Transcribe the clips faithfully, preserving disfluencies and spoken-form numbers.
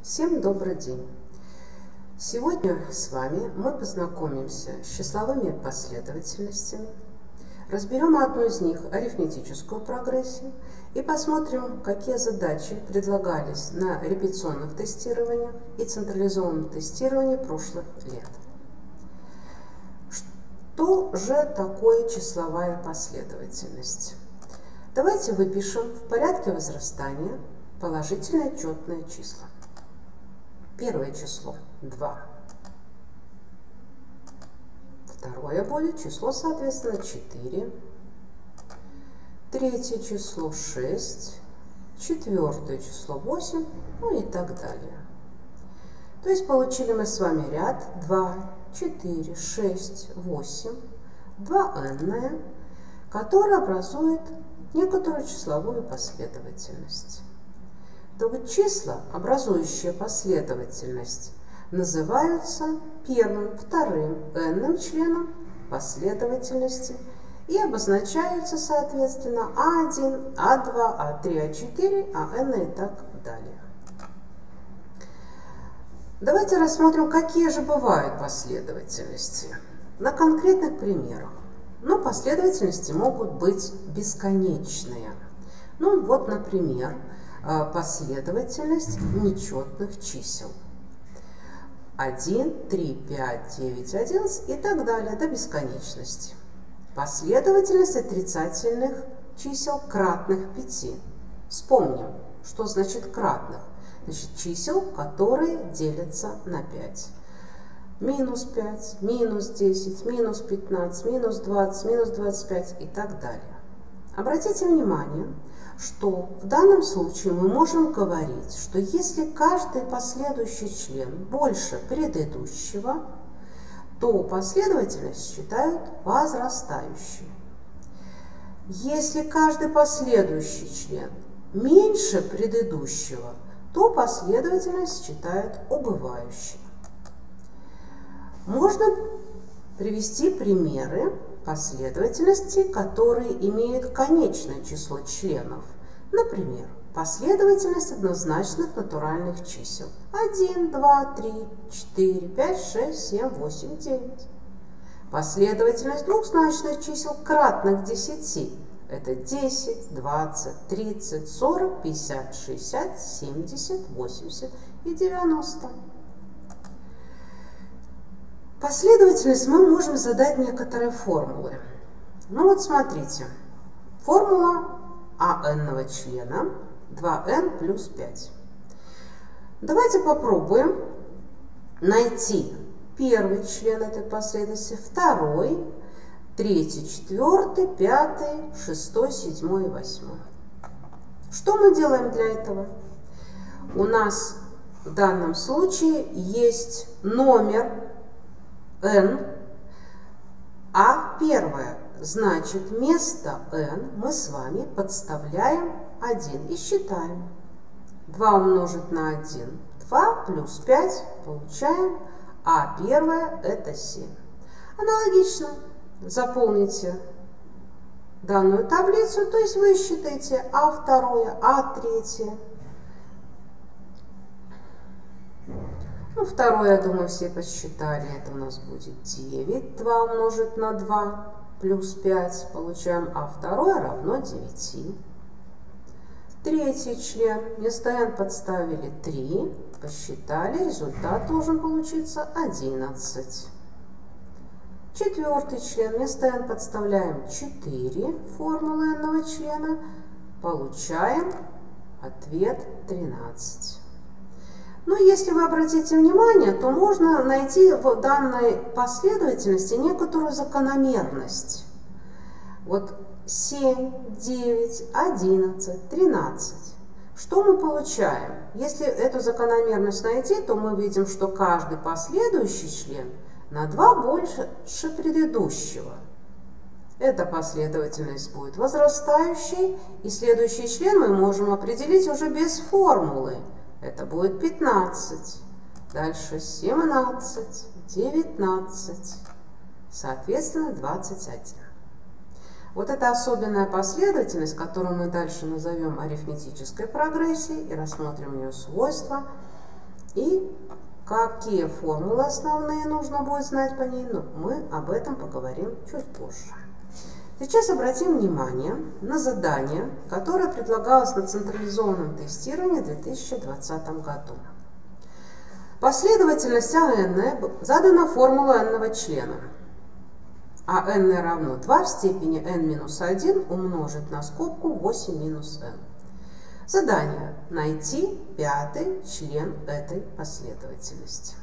Всем добрый день! Сегодня с вами мы познакомимся с числовыми последовательностями, разберем одну из них, арифметическую прогрессию, и посмотрим, какие задачи предлагались на репетиционных тестированиях и централизованном тестировании прошлых лет. Что же такое числовая последовательность? Давайте выпишем в порядке возрастания положительные четные числа. Первое число два. Второе будет число, соответственно, четыре. Третье число шесть. Четвертое число восемь. Ну и так далее. То есть получили мы с вами ряд два, четыре, шесть, восемь, два n, который образует некоторую числовую последовательность. То вот числа, образующие последовательность, называются первым, вторым n членом последовательности и обозначаются, соответственно, а один, а два, а три, а четыре, а n и так далее. Давайте рассмотрим, какие же бывают последовательности на конкретных примерах. Но последовательности могут быть бесконечные. Ну вот, например, последовательность нечетных чисел. один, три, пять, девять, одиннадцать и так далее до бесконечности. Последовательность отрицательных чисел кратных пяти. Вспомним, что значит кратных. Значит, чисел, которые делятся на пять. Минус пять, минус десять, минус пятнадцать, минус двадцать, минус двадцать пять и так далее. Обратите внимание, что в данном случае мы можем говорить, что если каждый последующий член больше предыдущего, то последовательность считают возрастающей. Если каждый последующий член меньше предыдущего, то последовательность считают убывающей. Можно привести примеры последовательности, которые имеют конечное число членов. Например, последовательность однозначных натуральных чисел. один, два, три, четыре, пять, шесть, семь, восемь, девять. Последовательность двухзначных чисел кратных десяти. Это десять, двадцать, тридцать, сорок, пятьдесят, шестьдесят, семьдесят, восемьдесят и девяносто. Последовательность мы можем задать некоторые формулы. Ну вот смотрите. Формула ан члена два эн плюс пять. Давайте попробуем найти первый член этой последовательности, второй, третий, четвертый, пятый, шестой, седьмой и восьмой. Что мы делаем для этого? У нас в данном случае есть номер n, а первое, значит, вместо n мы с вами подставляем один и считаем. два умножить на один, два плюс пять, получаем, а первое это семь. Аналогично заполните данную таблицу, то есть вы считаете а второе, а третье. Ну, второе, я думаю, все посчитали. Это у нас будет девять. два умножить на два плюс пять. Получаем а второе равно девяти. Третий член. Вместо n подставили три. Посчитали. Результат должен получиться одиннадцать. Четвертый член. Вместо n подставляем четыре. Формулы n члена. Получаем ответ тринадцать. Но если вы обратите внимание, то можно найти в данной последовательности некоторую закономерность. Вот семь, девять, одиннадцать, тринадцать. Что мы получаем? Если эту закономерность найти, то мы видим, что каждый последующий член на два больше предыдущего. Эта последовательность будет возрастающей, и следующий член мы можем определить уже без формулы. Это будет пятнадцать, дальше семнадцать, девятнадцать, соответственно двадцать один. Вот это особенная последовательность, которую мы дальше назовем арифметической прогрессией и рассмотрим ее свойства, И какие формулы основные нужно будет знать по ней, но мы об этом поговорим чуть позже. Сейчас обратим внимание на задание, которое предлагалось на централизованном тестировании в две тысячи двадцатом году. Последовательность а эн задана формула n-ного члена. А n равно два в степени n минус один умножить на скобку восемь минус n. Задание – найти пятый член этой последовательности.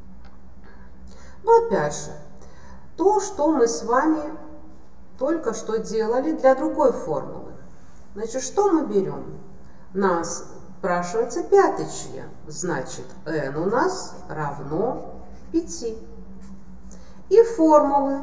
Но опять же, то, что мы с вами только что делали для другой формулы. Значит, что мы берем? Нас спрашивается пятый член. Значит, n у нас равно пяти. И формулы.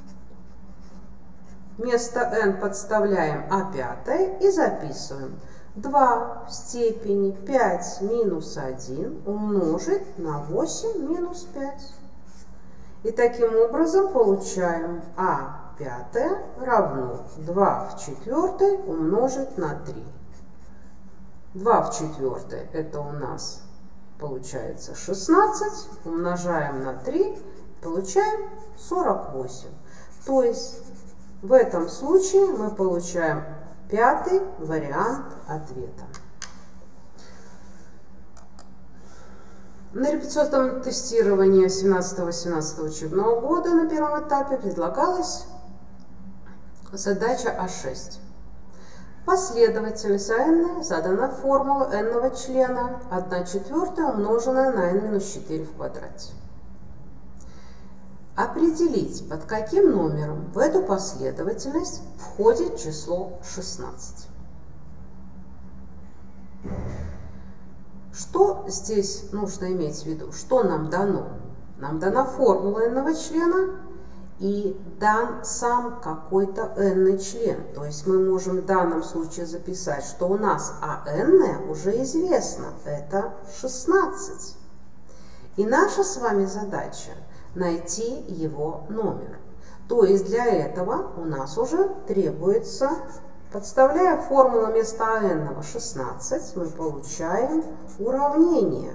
Вместо n подставляем а пятое и записываем. два в степени пять минус один умножить на восемь минус пять. И таким образом получаем а пятое равно два в четвертой умножить на три. два в четвертой это у нас получается шестнадцать, умножаем на три, получаем сорок восемь. То есть в этом случае мы получаем пятый вариант ответа. На репетиционном тестировании семнадцатого-восемнадцатого учебного года на первом этапе предлагалась задача а шесть. Последовательность а эн задана формула n-ного члена одна четвертая умноженная на n минус четыре в квадрате. Определить, под каким номером в эту последовательность входит число шестнадцать. Что здесь нужно иметь в виду? Что нам дано? Нам дана формула n-ного члена и дан сам какой-то n-ный член. То есть мы можем в данном случае записать, что у нас а эн уже известно, это шестнадцать. И наша с вами задача найти его номер. То есть для этого у нас уже требуется, подставляя формулу вместо а эн шестнадцать, мы получаем уравнение.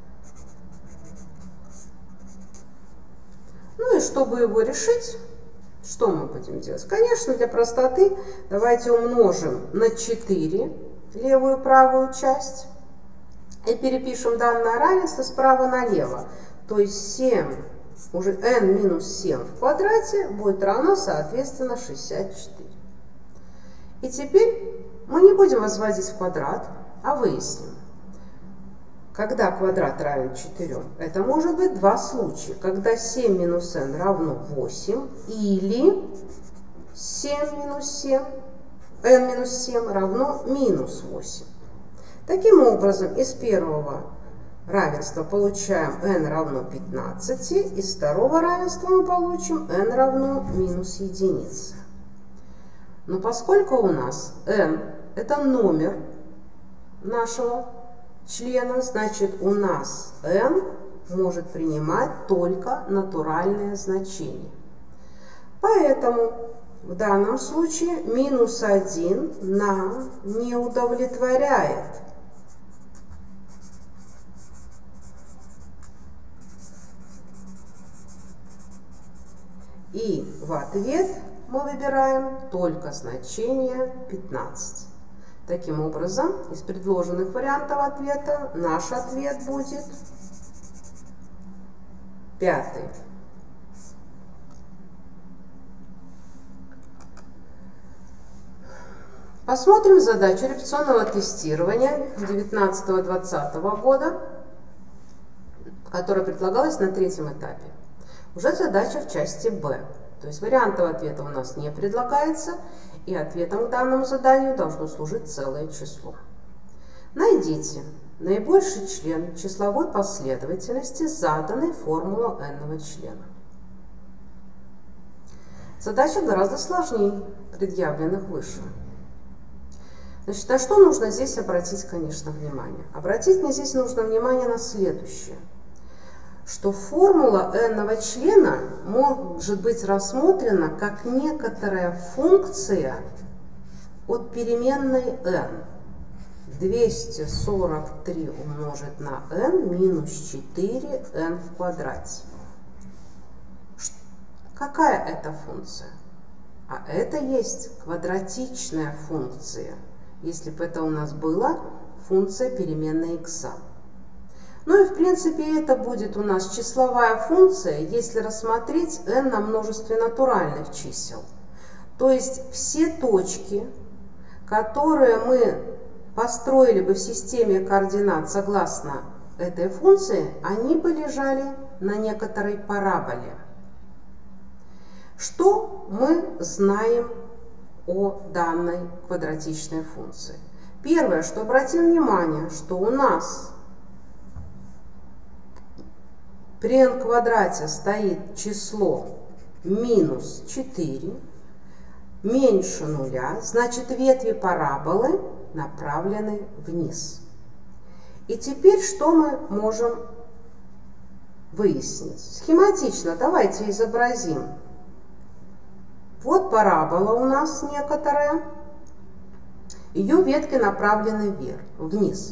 Ну и чтобы его решить, что мы будем делать? Конечно, для простоты давайте умножим на четыре левую и правую часть и перепишем данное равенство справа налево. То есть семь уже n минус семь в квадрате будет равно, соответственно, шестьдесят четыре. И теперь мы не будем возводить в квадрат, а выясним, когда квадрат равен четырем. Это может быть два случая, когда семь минус n равно восемь или семь минус семь, n минус семь равно минус восемь. Таким образом, из первого равенства получаем n равно пятнадцати, из второго равенства мы получим n равно минус единице. Но поскольку у нас n это номер нашего члена, значит у нас n может принимать только натуральное значение. Поэтому в данном случае минус один нам не удовлетворяет. И в ответ мы выбираем только значение пятнадцать. Таким образом, из предложенных вариантов ответа наш ответ будет пятый. Посмотрим задачу репетиционного тестирования девятнадцатого-двадцатого года, которая предлагалась на третьем этапе. Уже задача в части Б. То есть вариантов ответа у нас не предлагается, и ответом к данному заданию должно служить целое число. Найдите наибольший член числовой последовательности заданной формулой n-ного члена. Задача гораздо сложнее предъявленных выше. Значит, на что нужно здесь обратить, конечно, внимание? Обратить мне здесь нужно внимание на следующее. Что формула n-ного члена может быть рассмотрена как некоторая функция от переменной n. двести сорок три умножить на n минус четыре эн в квадрате. Какая это функция? А это есть квадратичная функция, если бы это у нас была функция переменной x. Ну и в принципе это будет у нас числовая функция, если рассмотреть n на множестве натуральных чисел. То есть все точки, которые мы построили бы в системе координат согласно этой функции, они бы лежали на некоторой параболе. Что мы знаем о данной квадратичной функции? Первое, что обратим внимание, что у нас при n квадрате стоит число минус четыре, меньше нуля, значит ветви параболы направлены вниз. И теперь что мы можем выяснить? Схематично давайте изобразим. Вот парабола у нас некоторая, ее ветки направлены вверх, вниз.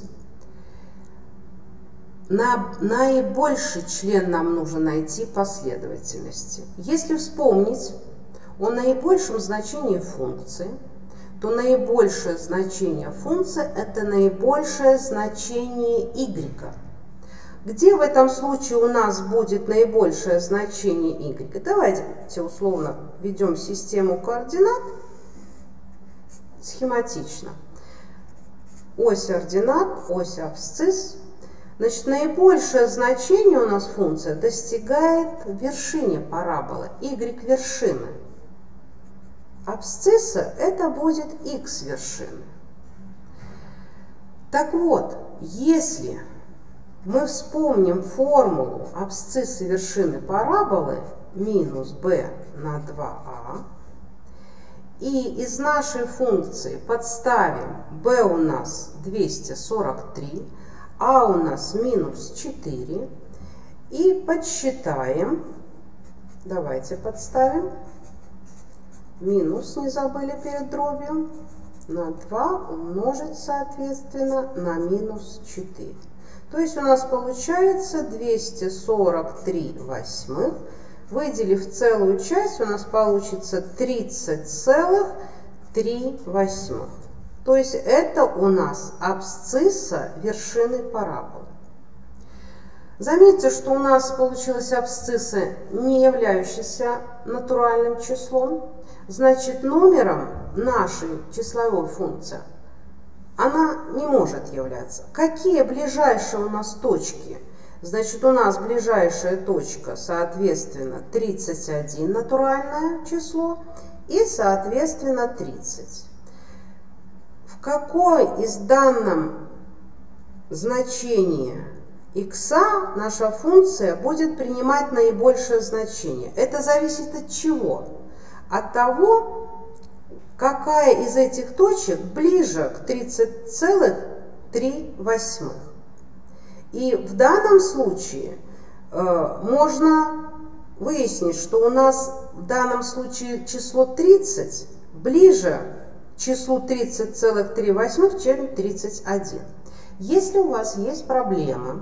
На наибольший член нам нужно найти последовательности. Если вспомнить о наибольшем значении функции, то наибольшее значение функции – это наибольшее значение y. Где в этом случае у нас будет наибольшее значение y? Давайте условно введем систему координат схематично. Ось ординат, ось абсцисс. Значит, наибольшее значение у нас функция достигает вершине параболы, y вершины. Абсцисса это будет x вершины. Так вот, если мы вспомним формулу абсциссы вершины параболы минус b на два а, и из нашей функции подставим b у нас двести сорок три, а у нас минус четыре, и подсчитаем, давайте подставим, минус не забыли перед дробью, на два умножить соответственно на минус четыре. То есть у нас получается двести сорок три восьмых. Выделив целую часть, у нас получится тридцать целых три восьмых. То есть это у нас абсцисса вершины параболы. Заметьте, что у нас получилась абсцисса, не являющаяся натуральным числом. Значит, номером нашей числовой функции она не может являться. Какие ближайшие у нас точки? Значит, у нас ближайшая точка, соответственно, тридцать один натуральное число и, соответственно, тридцать. В какой из данном значении x наша функция будет принимать наибольшее значение? Это зависит от чего? От того, какая из этих точек ближе к тридцати целых трёх восьмых. И в данном случае э, можно выяснить, что у нас в данном случае число тридцать ближе к числу тридцать целых три восьмых, чем тридцать один. Если у вас есть проблема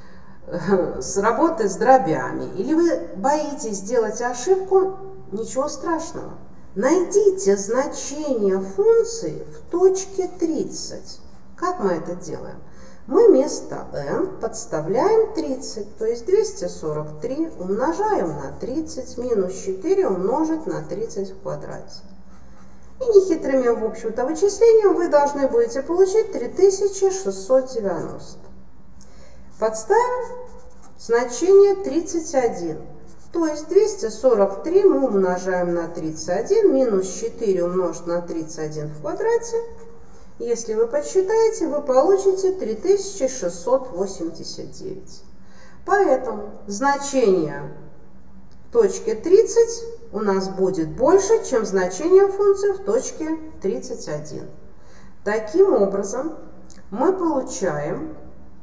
э, с работой с дробями, или вы боитесь сделать ошибку, ничего страшного. Найдите значение функции в точке тридцать. Как мы это делаем? Мы вместо n подставляем тридцать, то есть двести сорок три умножаем на тридцать, минус четыре умножить на тридцать в квадрате. И нехитрыми, в общем-то, вычислением вы должны будете получить три тысячи шестьсот девяносто. Подставим значение тридцать один. То есть двести сорок три мы умножаем на тридцать один, минус четыре умножить на тридцать один в квадрате. Если вы подсчитаете, вы получите три тысячи шестьсот восемьдесят девять. Поэтому значение в точке тридцать у нас будет больше, чем значение функции в точке тридцать один. Таким образом, мы получаем,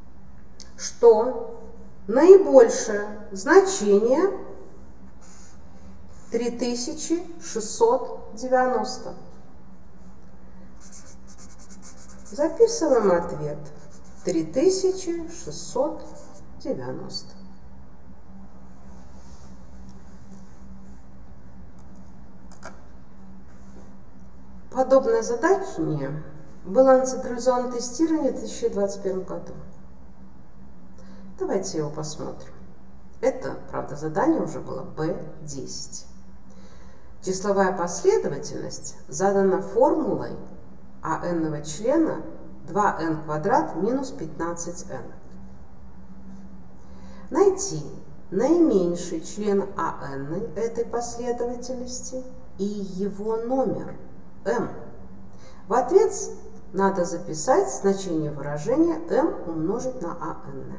что наибольшее значение три тысячи шестьсот девяносто. Записываем ответ три тысячи шестьсот девяносто. Подобное задание было на централизованном тестировании в две тысячи двадцать первом году. Давайте его посмотрим. Это, правда, задание уже было бэ десять. Числовая последовательность задана формулой а n-ного члена два эн квадрат минус пятнадцать эн. Найти наименьший член а эн этой последовательности и его номер m. В ответ надо записать значение выражения m умножить на а эн.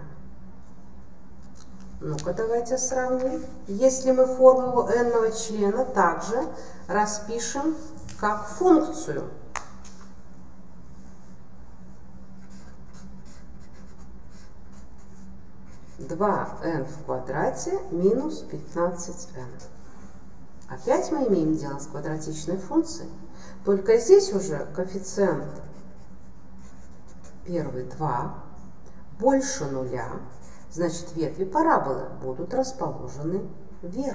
Ну-ка, давайте сравним. Если мы формулу n-ного члена также распишем как функцию. два эн в квадрате минус пятнадцать эн. Опять мы имеем дело с квадратичной функцией. Только здесь уже коэффициент первый два больше нуля. Значит, ветви параболы будут расположены вверх.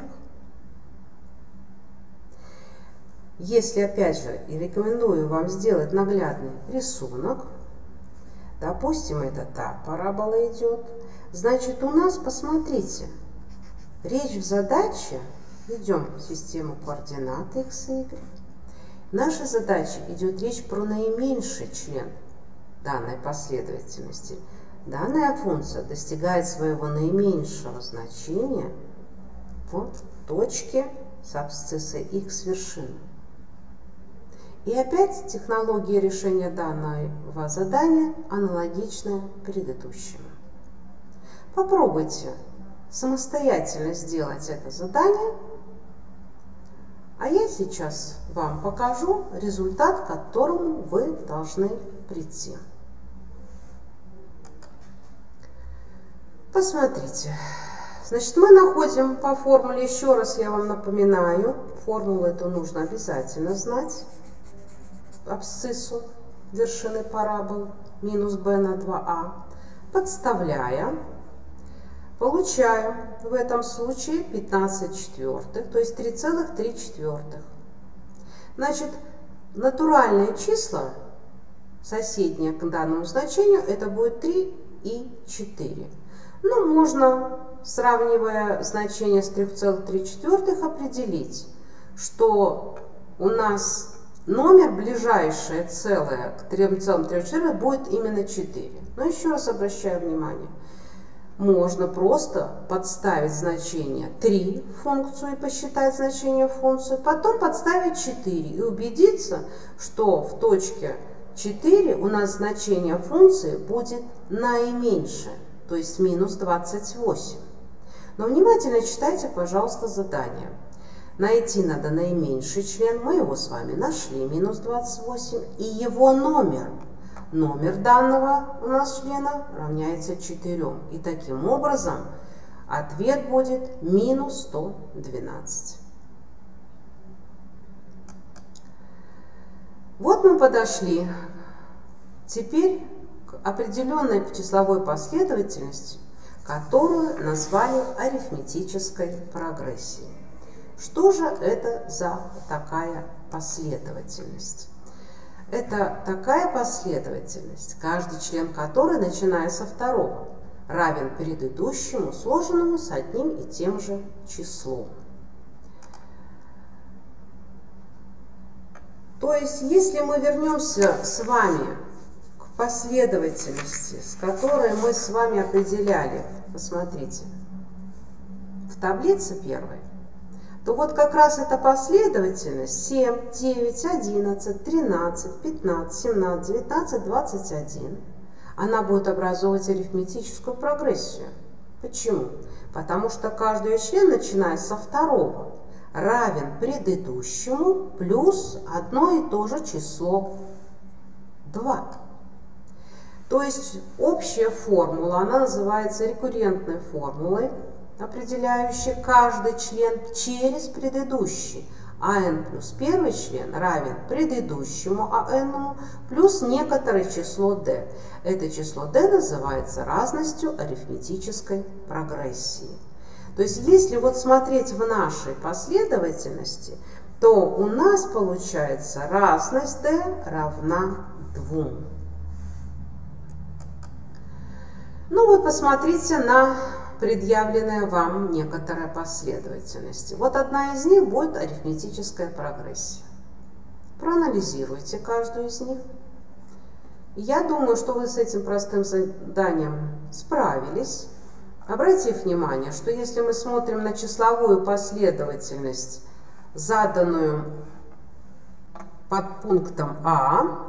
Если, опять же, и рекомендую вам сделать наглядный рисунок, допустим, это так парабола идет, значит, у нас, посмотрите, речь в задаче, идем в систему координат x и y, в нашей задаче идет речь про наименьший член данной последовательности. Данная функция достигает своего наименьшего значения в точке с абсциссой x вершины. И опять технология решения данного задания аналогичная предыдущему. Попробуйте самостоятельно сделать это задание, а я сейчас вам покажу результат, к которому вы должны прийти. Посмотрите. Значит, мы находим по формуле, еще раз я вам напоминаю, формулу эту нужно обязательно знать, абсциссу вершины парабол минус b на два а, подставляем, получаем в этом случае пятнадцать четвертых, то есть три целых три четвертых. Значит, натуральные числа, соседние к данному значению, это будет три и четыре. Ну, можно, сравнивая значение с трёх целых трёх четвёртых, определить, что у нас номер ближайшее целое к трём целым трём четвёртым будет именно четыре. Но еще раз обращаю внимание, можно просто подставить значение три в функцию и посчитать значение функции, потом подставить четыре и убедиться, что в точке четыре у нас значение функции будет наименьшее, то есть минус двадцать восемь. Но внимательно читайте, пожалуйста, задание. Найти надо наименьший член, мы его с вами нашли, минус двадцать восемь, и его номер. Номер данного у нас члена равняется четырем. И таким образом ответ будет минус сто двенадцать. Вот мы подошли теперь к определенной числовой последовательности, которую назвали арифметической прогрессией. Что же это за такая последовательность? Это такая последовательность, каждый член которой, начиная со второго, равен предыдущему, сложенному с одним и тем же числом. То есть, если мы вернемся с вами к последовательности, с которой мы с вами определяли, посмотрите, в таблице первой, то вот как раз эта последовательность семь, девять, одиннадцать, тринадцать, пятнадцать, семнадцать, девятнадцать, двадцать один, она будет образовывать арифметическую прогрессию. Почему? Потому что каждый ее член, начиная со второго, равен предыдущему плюс одно и то же число два. То есть общая формула, она называется рекуррентной формулой, определяющей каждый член через предыдущий. АН плюс первый член равен предыдущему АН плюс некоторое число d. Это число d называется разностью арифметической прогрессии. То есть, если вот смотреть в нашей последовательности, то у нас получается разность d равна двум. Ну вот посмотрите на предъявленная вам некоторая последовательность. Вот одна из них будет арифметическая прогрессия. Проанализируйте каждую из них. Я думаю, что вы с этим простым заданием справились. Обратите внимание, что если мы смотрим на числовую последовательность, заданную под пунктом А,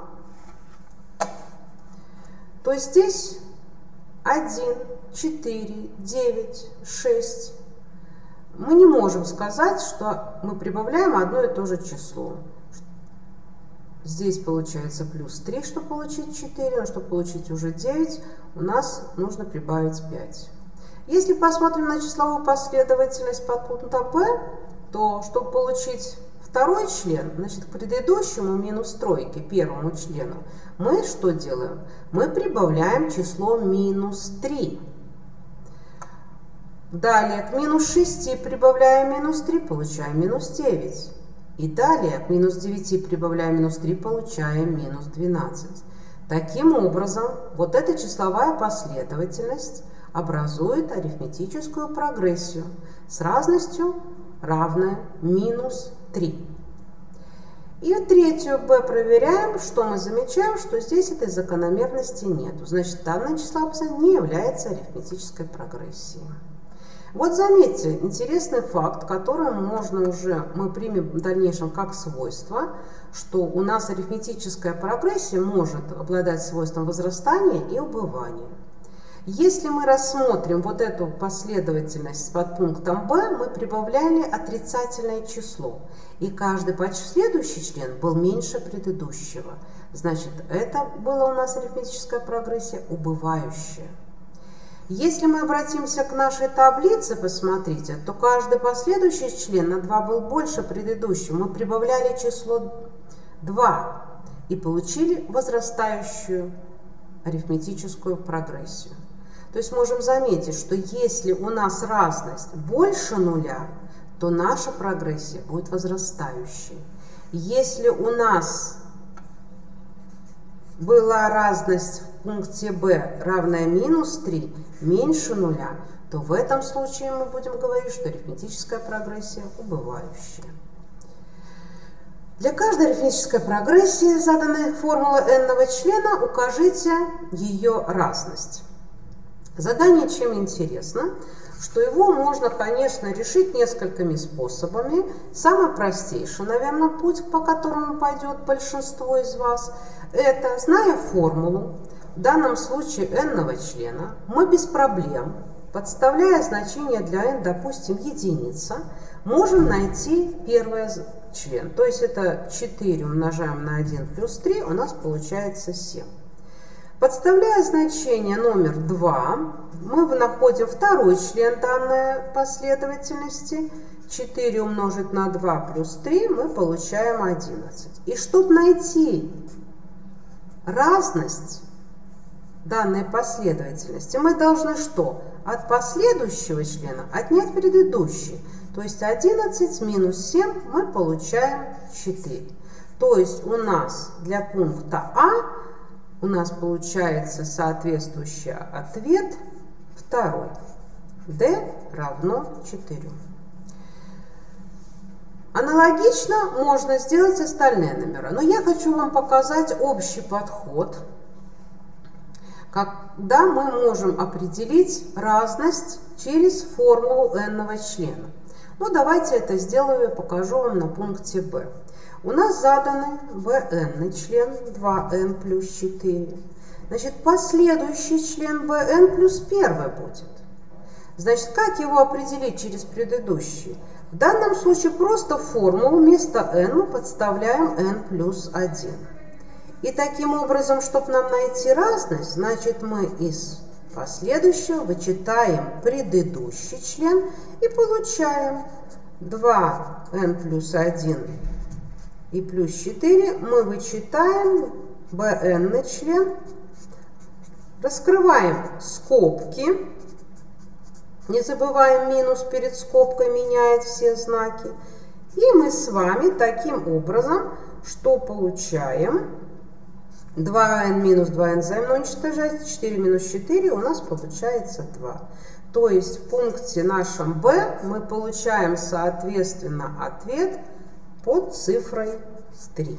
то здесь один, четыре, девять, шесть. Мы не можем сказать, что мы прибавляем одно и то же число. Здесь получается плюс три, чтобы получить четыре, но чтобы получить уже девять, у нас нужно прибавить пять. Если посмотрим на числовую последовательность под пунктом Б, то чтобы получить второй член, значит, к предыдущему минус тройке, первому члену, мы что делаем? Мы прибавляем число минус три. Далее к минус шести прибавляем минус три, получаем минус девять. И далее к минус девяти прибавляем минус три, получаем минус двенадцать. Таким образом, вот эта числовая последовательность образует арифметическую прогрессию с разностью равная минус три. И третью b проверяем, что мы замечаем, что здесь этой закономерности нет. Значит, данное число не является арифметической прогрессией. Вот заметьте, интересный факт, который можно уже, мы примем в дальнейшем как свойство, что у нас арифметическая прогрессия может обладать свойством возрастания и убывания. Если мы рассмотрим вот эту последовательность под пунктом Б, мы прибавляли отрицательное число, и каждый последующий член был меньше предыдущего. Значит, это была у нас арифметическая прогрессия убывающая. Если мы обратимся к нашей таблице, посмотрите, то каждый последующий член на два был больше предыдущего. Мы прибавляли число два и получили возрастающую арифметическую прогрессию. То есть можем заметить, что если у нас разность больше нуля, то наша прогрессия будет возрастающей. Если у нас была разность в пункте Б равная минус три, меньше нуля, то в этом случае мы будем говорить, что арифметическая прогрессия убывающая. Для каждой арифметической прогрессии, заданной формулой n-ного члена, укажите ее разность. Задание чем интересно, что его можно, конечно, решить несколькими способами. Самый простейший, наверное, путь, по которому пойдет большинство из вас, это, зная формулу, в данном случае n-ного члена, мы без проблем, подставляя значение для n, допустим, единица, можем найти первый член. То есть это четыре умножаем на один плюс три, у нас получается семь. Подставляя значение номер два, мы находим второй член данной последовательности. четыре умножить на два плюс три, мы получаем одиннадцать. И чтобы найти разность данной последовательности, мы должны что? От последующего члена отнять предыдущий. То есть одиннадцать минус семь мы получаем четыре. То есть у нас для пункта А у нас получается соответствующий ответ второй. d равно четырем. Аналогично можно сделать остальные номера. Но я хочу вам показать общий подход, когда мы можем определить разность через формулу n-ного члена. Ну, давайте это сделаю и покажу вам на пункте Б. У нас заданы bn член два эн плюс четыре. Значит, последующий член bn плюс первый будет. Значит, как его определить через предыдущий? В данном случае просто формулу вместо n мы подставляем n плюс один. И таким образом, чтобы нам найти разность, значит, мы из последующего вычитаем предыдущий член и получаем два эн плюс один и плюс четыре, мы вычитаем bn член, раскрываем скобки, не забываем минус перед скобкой меняет все знаки, и мы с вами таким образом, что получаем, два эн минус два эн взаимно уничтожается, четыре минус четыре у нас получается два. То есть в пункте нашем b мы получаем соответственно ответ под цифрой три.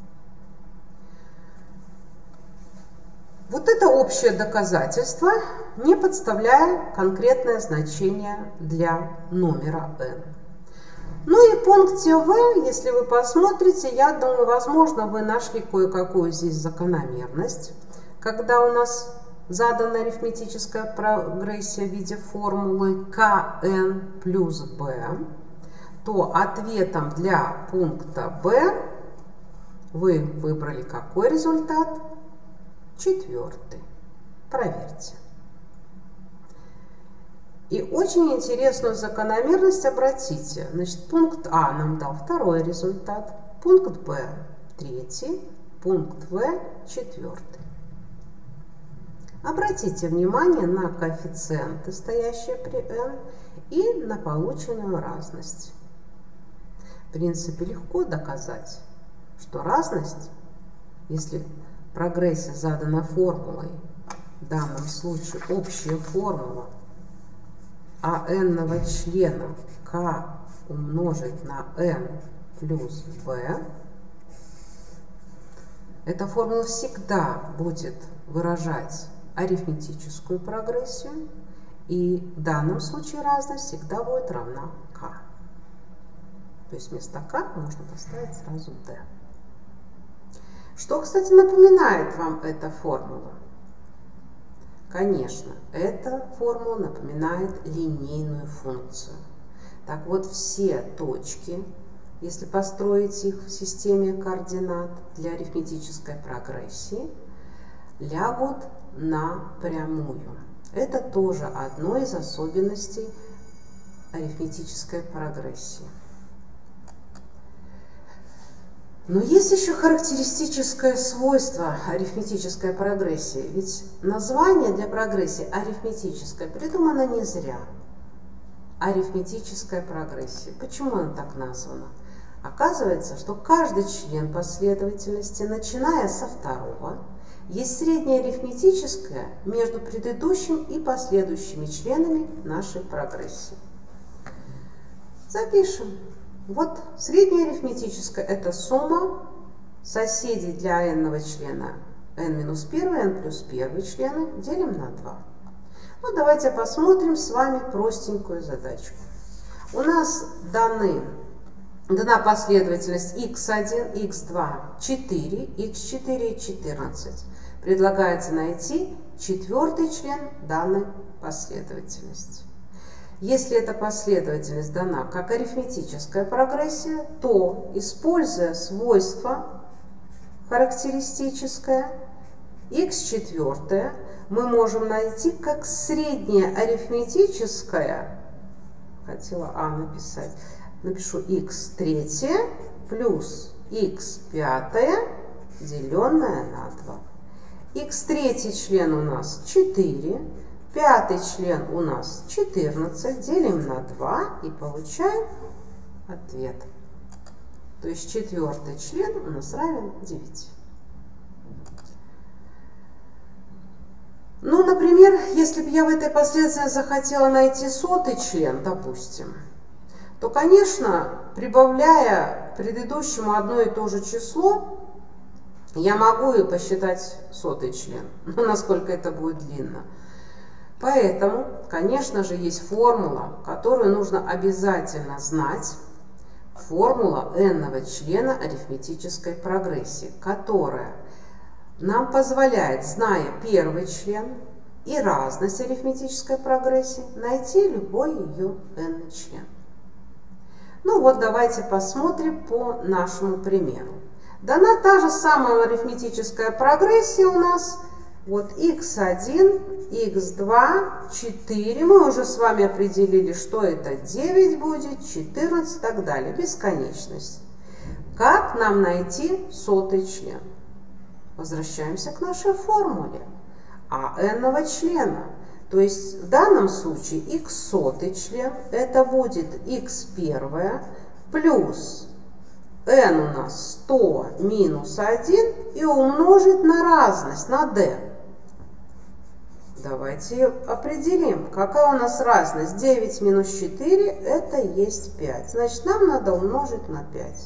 Вот это общее доказательство, не подставляя конкретное значение для номера n. Ну и в пункте v, если вы посмотрите, я думаю, возможно, вы нашли кое-какую здесь закономерность, когда у нас задана арифметическая прогрессия в виде формулы kn плюс b, то ответом для пункта b вы выбрали какой результат? Четвертый. Проверьте. И очень интересную закономерность обратите. Значит, пункт А нам дал второй результат, пункт Б третий, пункт В четвертый. Обратите внимание на коэффициенты, стоящие при n, и на полученную разность. В принципе, легко доказать, что разность, если прогрессия задана формулой, в данном случае общая формула а n-ного члена k умножить на n плюс b, эта формула всегда будет выражать арифметическую прогрессию, и в данном случае разность всегда будет равна k. То есть вместо k можно поставить сразу d. Что, кстати, напоминает вам эта формула? Конечно, эта формула напоминает линейную функцию. Так вот, все точки, если построить их в системе координат для арифметической прогрессии, лягут на прямую. Это тоже одно из особенностей арифметической прогрессии. Но есть еще характеристическое свойство арифметической прогрессии. Ведь название для прогрессии арифметическое придумано не зря. Арифметическая прогрессия. Почему она так названа? Оказывается, что каждый член последовательности, начиная со второго, есть среднее арифметическое между предыдущим и последующими членами нашей прогрессии. Запишем. Вот среднее арифметическое – это сумма соседей для n-ного члена n минус один, n плюс один члены делим на два. Ну, давайте посмотрим с вами простенькую задачку. У нас даны, дана последовательность икс один, икс два, четыре, икс четыре и четырнадцать. Предлагается найти четвертый член данной последовательности. Если эта последовательность дана как арифметическая прогрессия, то, используя свойство характеристическое икс четыре, мы можем найти как среднее арифметическое, хотела А написать, напишу икс три плюс икс пять, деленное на два. икс три член у нас четыре. Пятый член у нас четырнадцать, делим на два и получаем ответ. То есть четвертый член у нас равен девяти. Ну, например, если бы я в этой последовательности захотела найти сотый член, допустим, то, конечно, прибавляя к предыдущему одно и то же число, я могу и посчитать сотый член, но насколько это будет длинно. Поэтому, конечно же, есть формула, которую нужно обязательно знать. Формула n-ного члена арифметической прогрессии, которая нам позволяет, зная первый член и разность арифметической прогрессии, найти любой ее n член. Ну вот, давайте посмотрим по нашему примеру. Дана та же самая арифметическая прогрессия у нас. Вот икс один, икс два, четыре. Мы уже с вами определили, что это девять будет, четырнадцать и так далее. Бесконечность. Как нам найти сотый член? Возвращаемся к нашей формуле а n-ного члена. То есть в данном случае х сотый член это будет х первое плюс n у нас сто минус один и умножить на разность, на d. Давайте определим, какая у нас разность. девять минус четыре это есть пять. Значит, нам надо умножить на пять.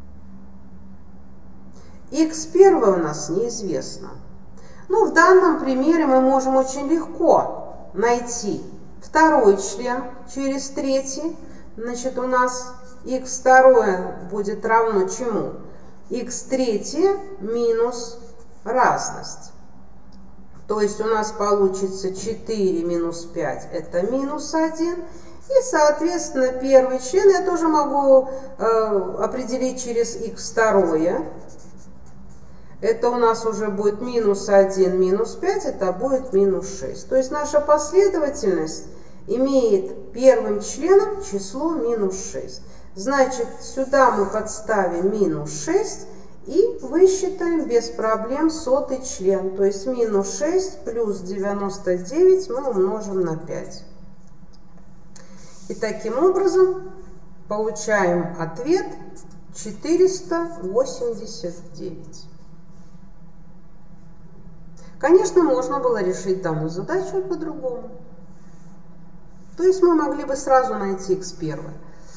х первое у нас неизвестно. Ну, в данном примере мы можем очень легко найти второй член через третий. Значит, у нас х второе будет равно чему? х третье минус разность. То есть у нас получится четыре минус пять это минус один. И, соответственно, первый член я тоже могу э, определить через х второе. Это у нас уже будет минус один, минус пять, это будет минус шесть. То есть наша последовательность имеет первым членом число минус шесть. Значит, сюда мы подставим минус шесть и высчитаем без проблем сотый член. То есть минус шесть плюс девяносто девять мы умножим на пять. И таким образом получаем ответ четыреста восемьдесят девять. Конечно, можно было решить данную задачу по-другому. То есть мы могли бы сразу найти х первое.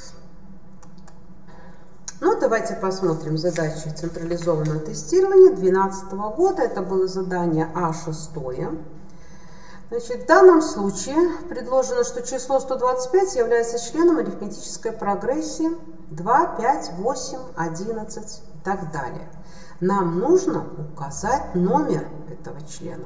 Ну, давайте посмотрим задачи централизованного тестирования две тысячи двенадцатого года. Это было задание а шесть. Значит, в данном случае предложено, что число сто двадцать пять является членом арифметической прогрессии два, пять, восемь, одиннадцать и так далее. Нам нужно указать номер этого члена.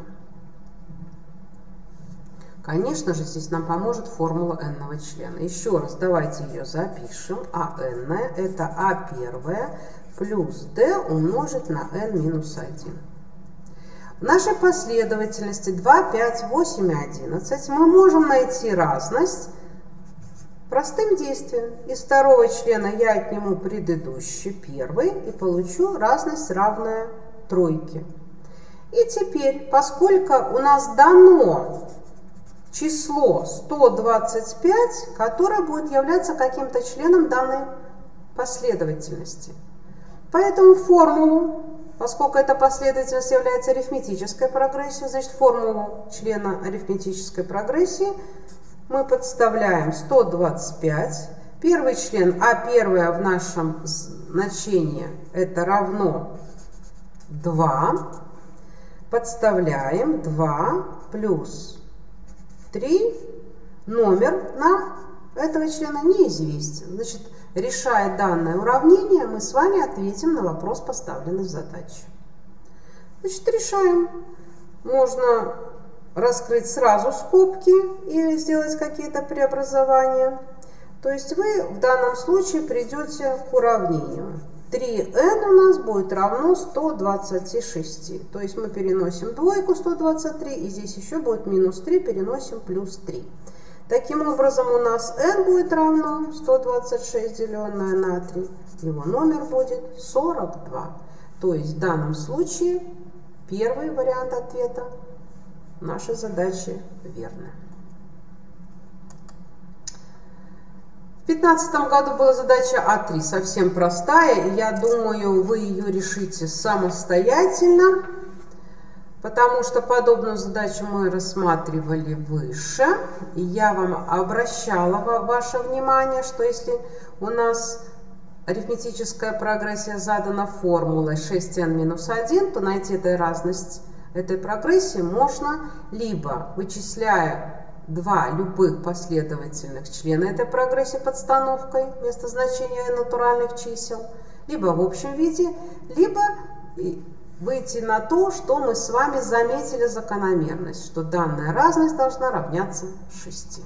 Конечно же, здесь нам поможет формула n-ного члена. Еще раз, давайте ее запишем. а n это а первое плюс d умножить на n минус один. В нашей последовательности два, пять, восемь и одиннадцать мы можем найти разность простым действием. Из второго члена я отниму предыдущий, первый, и получу разность равная тройке. И теперь, поскольку у нас дано число сто двадцать пять, которое будет являться каким-то членом данной последовательности. Поэтому формулу, поскольку эта последовательность является арифметической прогрессией, значит формулу члена арифметической прогрессии мы подставляем сто двадцать пять. Первый член а первое в нашем значении это равно два. Подставляем два плюс три. Номер нам этого члена неизвестен. Значит, решая данное уравнение, мы с вами ответим на вопрос, поставленный в задаче. Значит, решаем. Можно раскрыть сразу скобки и сделать какие-то преобразования. То есть вы в данном случае придете к уравнению. три эн у нас будет равно ста двадцати шести. То есть мы переносим двойку сто двадцать три, и здесь еще будет минус три, переносим плюс три. Таким образом у нас n будет равно сто двадцать шесть, деленное на три. Его номер будет сорок два. То есть в данном случае первый вариант ответа нашей задачи верный. В две тысячи пятнадцатом году была задача а три, совсем простая, и я думаю, вы ее решите самостоятельно, потому что подобную задачу мы рассматривали выше. И я вам обращала ваше внимание, что если у нас арифметическая прогрессия задана формулой шесть эн минус один, то найти эту разность этой прогрессии можно либо вычисляя два любых последовательных члена этой прогрессии подстановкой вместо значения натуральных чисел, либо в общем виде, либо выйти на то, что мы с вами заметили закономерность, что данная разность должна равняться шести.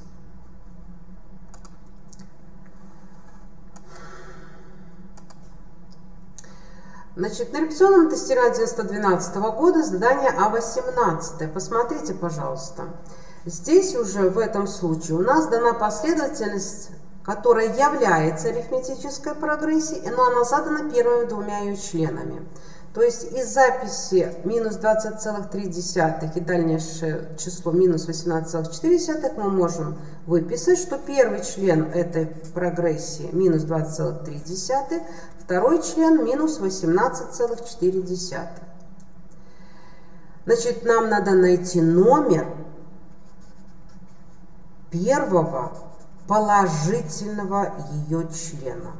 Значит, на репетиционном тестировании одиннадцать двенадцатого года задание А восемнадцать. Посмотрите, пожалуйста. Здесь уже в этом случае у нас дана последовательность, которая является арифметической прогрессией, но она задана первыми двумя ее членами. То есть из записи минус двадцать целых три десятых и дальнейшее число минус восемнадцать целых четыре десятых мы можем выписать, что первый член этой прогрессии минус двадцать целых три десятых, второй член минус восемнадцать целых четыре десятых. Значит, нам надо найти номер первого положительного ее члена.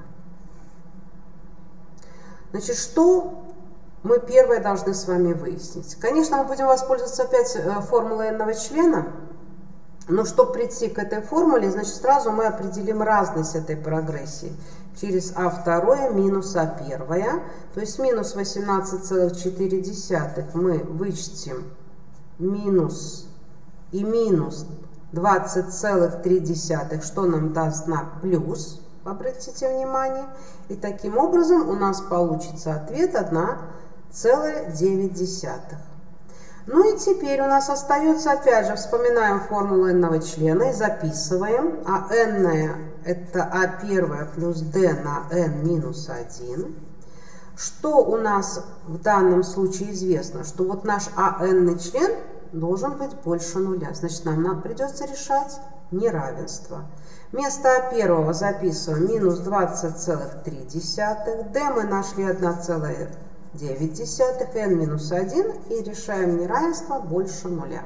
Значит, что мы первое должны с вами выяснить? Конечно, мы будем воспользоваться опять формулой n-ного члена, но чтобы прийти к этой формуле, значит, сразу мы определим разность этой прогрессии через а второе минус а первое. То есть минус восемнадцать целых четыре десятых мы вычтем минус и минус двадцать целых три десятых, что нам даст знак плюс, обратите внимание. И таким образом у нас получится ответ одна целая девять десятых. Ну и теперь у нас остается, опять же, вспоминаем формулу n-ного члена и записываем. А n это а первое плюс d на n минус один. Что у нас в данном случае известно? Что вот наш а n-ный член должен быть больше нуля. Значит, нам, нам придется решать неравенство. Вместо а первого записываем минус двадцать целых три десятых. d мы нашли одна целая девять десятых, n минус один, и решаем неравенство больше нуля.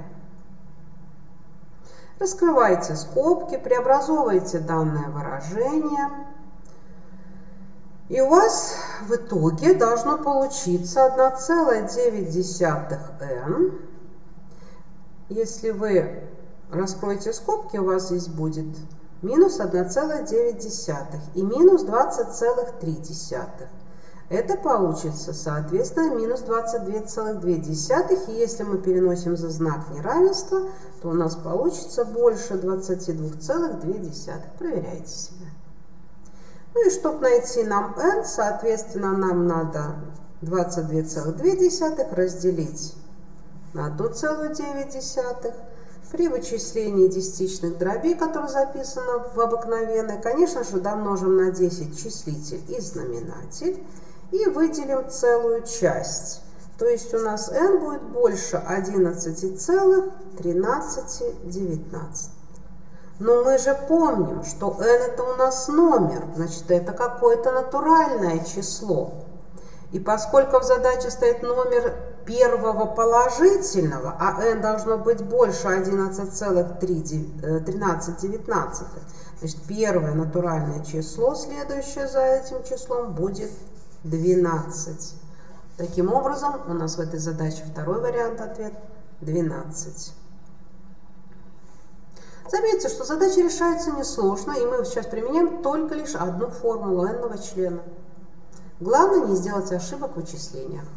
Раскрывайте скобки, преобразовывайте данное выражение. И у вас в итоге должно получиться одна целая девять десятых n. Если вы раскроете скобки, у вас здесь будет минус одна целая девять десятых и минус двадцать целых три десятых. Это получится, соответственно, минус двадцать две целых две десятых. И если мы переносим за знак неравенства, то у нас получится больше двадцати двух целых две десятых. Проверяйте себя. Ну и чтобы найти нам n, соответственно, нам надо двадцать две целых две десятых разделить на одну целую девять десятых. При вычислении десятичных дробей, которые записаны в обыкновенной, конечно же, домножим на десять числитель и знаменатель. И выделим целую часть. То есть у нас n будет больше одиннадцати целых тринадцати девятнадцатых. Но мы же помним, что n это у нас номер, значит это какое-то натуральное число. И поскольку в задаче стоит номер первого положительного, а n должно быть больше одиннадцати целых тринадцати девятнадцатых, значит первое натуральное число, следующее за этим числом, будет двенадцать. Таким образом, у нас в этой задаче второй вариант ответ двенадцать. Заметьте, что задача решается несложно, и мы сейчас применяем только лишь одну формулу n-ного члена. Главное не сделать ошибок в вычислениях.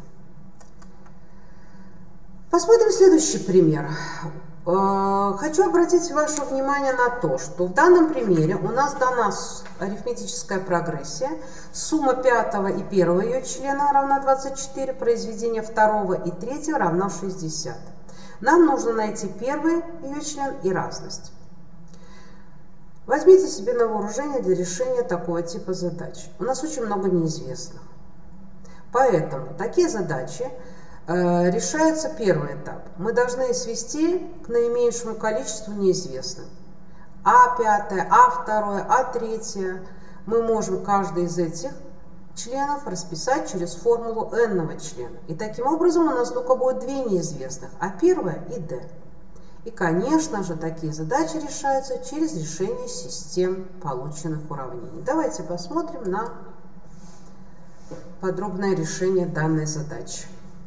Посмотрим следующий пример. Хочу обратить ваше внимание на то, что в данном примере у нас дана арифметическая прогрессия. Сумма пятого и первого ее члена равна двадцать четыре, произведение второго и третьего равна шестьдесят. Нам нужно найти первый ее член и разность. Возьмите себе на вооружение для решения такого типа задач. У нас очень много неизвестных. Поэтому такие задачи э, решаются первый этап. Мы должны свести к наименьшему количеству неизвестных. а пятое, а второе, а третье. Мы можем каждый из этих членов расписать через формулу n-ного члена. И таким образом у нас только будет две неизвестных, а первое и d. И, конечно же, такие задачи решаются через решение систем полученных уравнений. Давайте посмотрим на подробное решение данной задачи.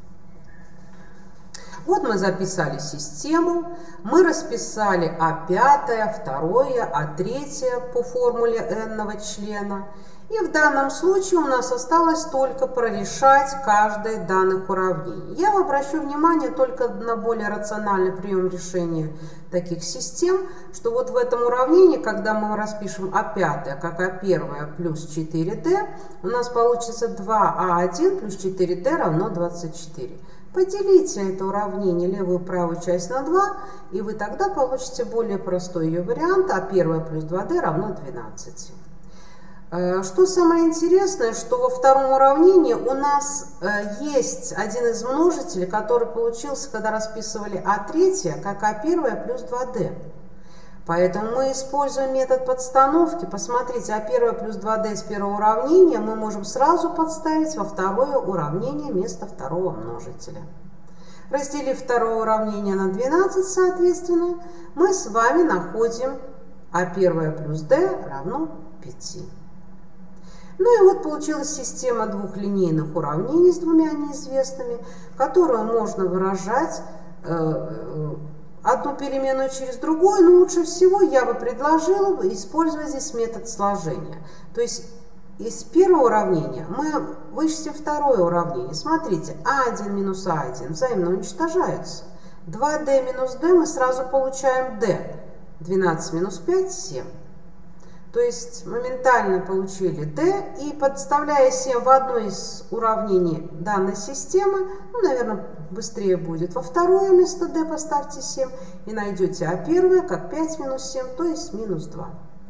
Вот мы записали систему, мы расписали а пятое, второе, а третье по формуле n-ного члена. И в данном случае у нас осталось только прорешать каждое из данных уравнений. Я обращу внимание только на более рациональный прием решения таких систем, что вот в этом уравнении, когда мы распишем а пятое как а первое плюс четыре дэ, у нас получится два а один плюс четыре дэ равно двадцать четыре. Поделите это уравнение, левую и правую часть, на два, и вы тогда получите более простой ее вариант, а первое плюс два дэ равно двенадцати. Что самое интересное, что во втором уравнении у нас есть один из множителей, который получился, когда расписывали а третье как а первое плюс два дэ. Поэтому мы используем метод подстановки. Посмотрите, а первое плюс два дэ из первого уравнения мы можем сразу подставить во второе уравнение вместо второго множителя. Разделив второе уравнение на двенадцать, соответственно, мы с вами находим а первое плюс дэ равно пяти. Ну и вот получилась система двух линейных уравнений с двумя неизвестными, которую можно выражать э, одну переменную через другую, но лучше всего я бы предложила использовать здесь метод сложения. То есть из первого уравнения мы вычтем второе уравнение. Смотрите, а один минус а один взаимно уничтожаются. два дэ минус дэ мы сразу получаем d. двенадцать минус пять – семь. То есть моментально получили d, и подставляя семь в одно из уравнений данной системы, ну, наверное, быстрее будет, во второе вместо d поставьте семь, и найдете а первое как пять минус семь, то есть минус два.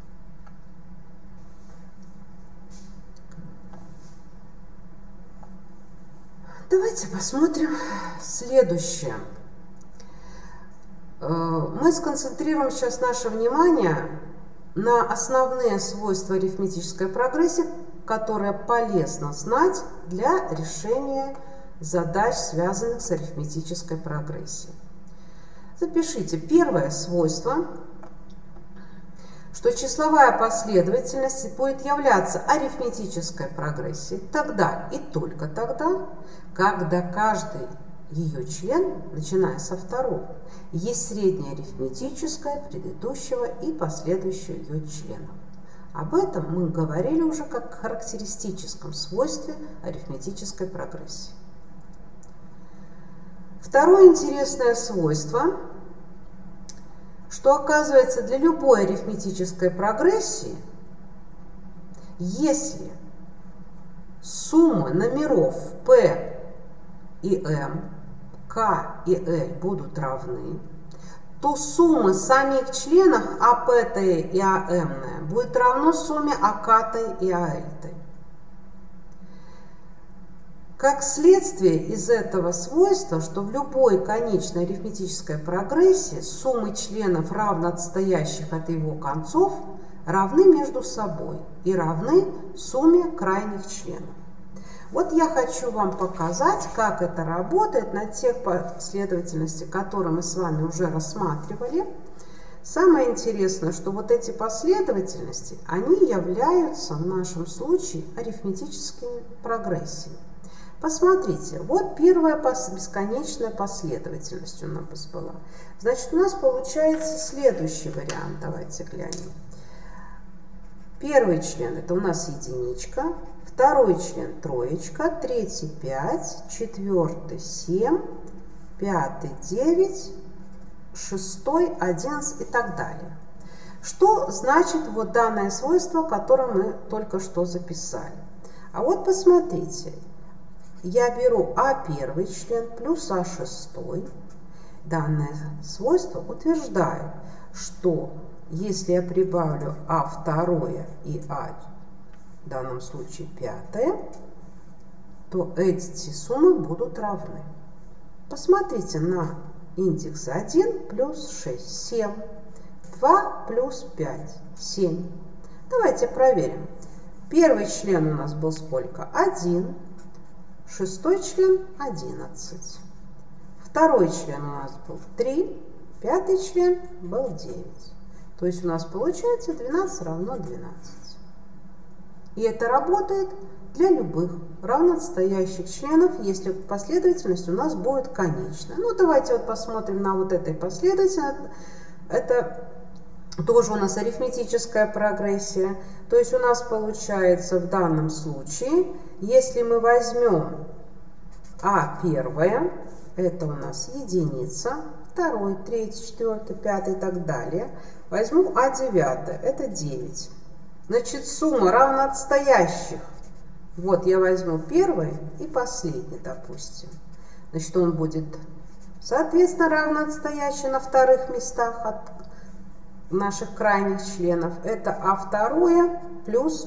Давайте посмотрим следующее. Мы сконцентрируем сейчас наше внимание на основные свойства арифметической прогрессии, которые полезно знать для решения задач, связанных с арифметической прогрессией. Запишите первое свойство, что числовая последовательность будет являться арифметической прогрессией тогда и только тогда, когда каждый ее член, начиная со второго, есть среднее арифметическое предыдущего и последующего ее членов. Об этом мы говорили уже как характеристическом свойстве арифметической прогрессии. Второе интересное свойство, что оказывается для любой арифметической прогрессии, если суммы номеров p и m, k и l будут равны, то сумма самих членов АП и АМ будет равно сумме АК и АЛ. Как следствие из этого свойства, что в любой конечной арифметической прогрессии суммы членов равноотстоящих от его концов равны между собой и равны сумме крайних членов. Вот я хочу вам показать, как это работает на тех последовательностях, которые мы с вами уже рассматривали. Самое интересное, что вот эти последовательности, они являются в нашем случае арифметическими прогрессиями. Посмотрите, вот первая бесконечная последовательность у нас была. Значит, у нас получается следующий вариант. Давайте глянем. Первый член – это у нас единичка. Второй член – троечка, третий – пять, четвертый – семь, пятый – девять, шестой – одиннадцать и так далее. Что значит вот данное свойство, которое мы только что записали? А вот посмотрите, я беру а первый член плюс а шестой. Данное свойство утверждает, что если я прибавлю а второе и а в данном случае пятое, то эти суммы будут равны. Посмотрите на индекс один плюс шесть, семь, два плюс пять, семь. Давайте проверим. Первый член у нас был сколько? один, шестой член одиннадцать, второй член у нас был три, пятый член был девять. То есть у нас получается двенадцать равно двенадцать. И это работает для любых равноотстоящих членов, если последовательность у нас будет конечная. Ну, давайте вот посмотрим на вот этой последовательности. Это тоже у нас арифметическая прогрессия. То есть у нас получается в данном случае, если мы возьмем а первое, это у нас единица, второй, третий, четвертый, пятый и так далее. Возьму а девятое, это девять. Значит, сумма равноотстоящих. Вот я возьму первый и последний, допустим. Значит, он будет, соответственно, равноотстоящий на вторых местах от наших крайних членов. Это а второе плюс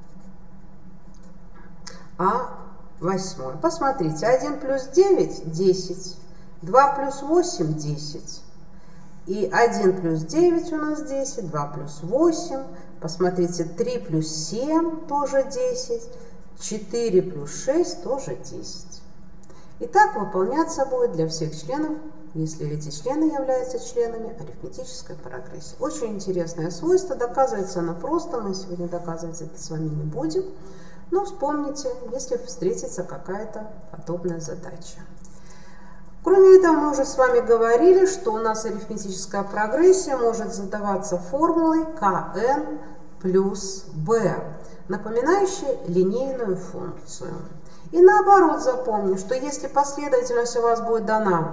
а восьмое. Посмотрите, один плюс девять – десять, два плюс восемь – десять. И один плюс девять у нас десять, два плюс восемь. Посмотрите, три плюс семь тоже десять, четыре плюс шесть тоже десять. И так выполняться будет для всех членов, если эти члены являются членами арифметической прогрессии. Очень интересное свойство. Доказывается оно просто. Мы сегодня доказывать это с вами не будем. Но вспомните, если встретится какая-то подобная задача. Кроме этого, мы уже с вами говорили, что у нас арифметическая прогрессия может задаваться формулой КН плюс b, напоминающей линейную функцию. И наоборот, запомню, что если последовательность у вас будет дана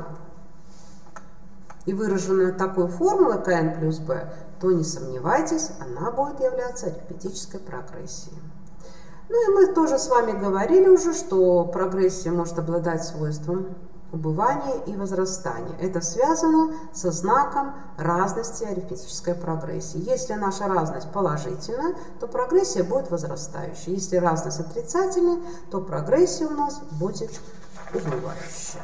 и выражена такой формулой КН плюс b, то не сомневайтесь, она будет являться арифметической прогрессией. Ну и мы тоже с вами говорили уже, что прогрессия может обладать свойством убывания и возрастания. Это связано со знаком разности арифметической прогрессии. Если наша разность положительная, то прогрессия будет возрастающей. Если разность отрицательная, то прогрессия у нас будет убывающая.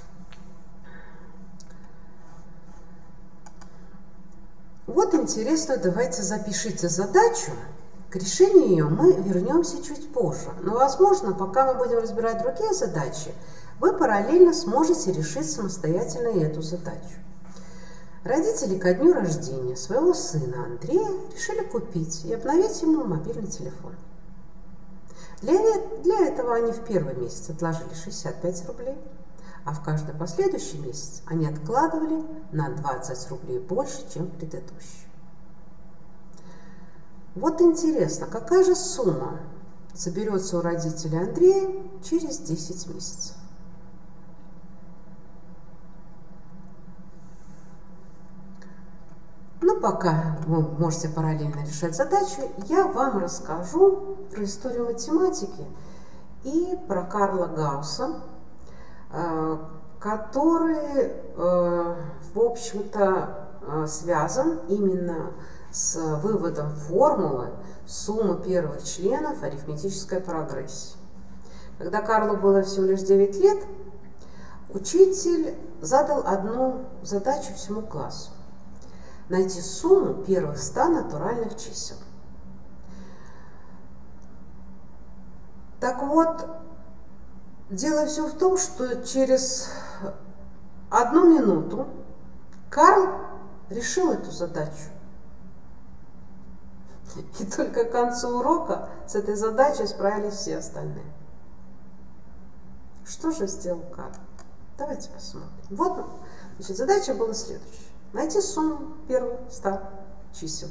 Вот интересно, давайте запишите задачу. К решению ее мы вернемся чуть позже. Но, возможно, пока мы будем разбирать другие задачи, вы параллельно сможете решить самостоятельно и эту задачу. Родители ко дню рождения своего сына Андрея решили купить и обновить ему мобильный телефон. Для, для этого они в первый месяц отложили шестьдесят пять рублей, а в каждый последующий месяц они откладывали на двадцать рублей больше, чем предыдущий. Вот интересно, какая же сумма соберется у родителей Андрея через десять месяцев? Ну, пока вы можете параллельно решать задачу, я вам расскажу про историю математики и про Карла Гаусса, который, в общем-то, связан именно с выводом формулы суммы первых членов арифметической прогрессии. Когда Карлу было всего лишь девять лет, учитель задал одну задачу всему классу: найти сумму первых ста натуральных чисел. Так вот, дело все в том, что через одну минуту Карл решил эту задачу. И только к концу урока с этой задачей справились все остальные. Что же сделал Карл? Давайте посмотрим. Вот, значит, задача была следующая: найти сумму первых ста чисел.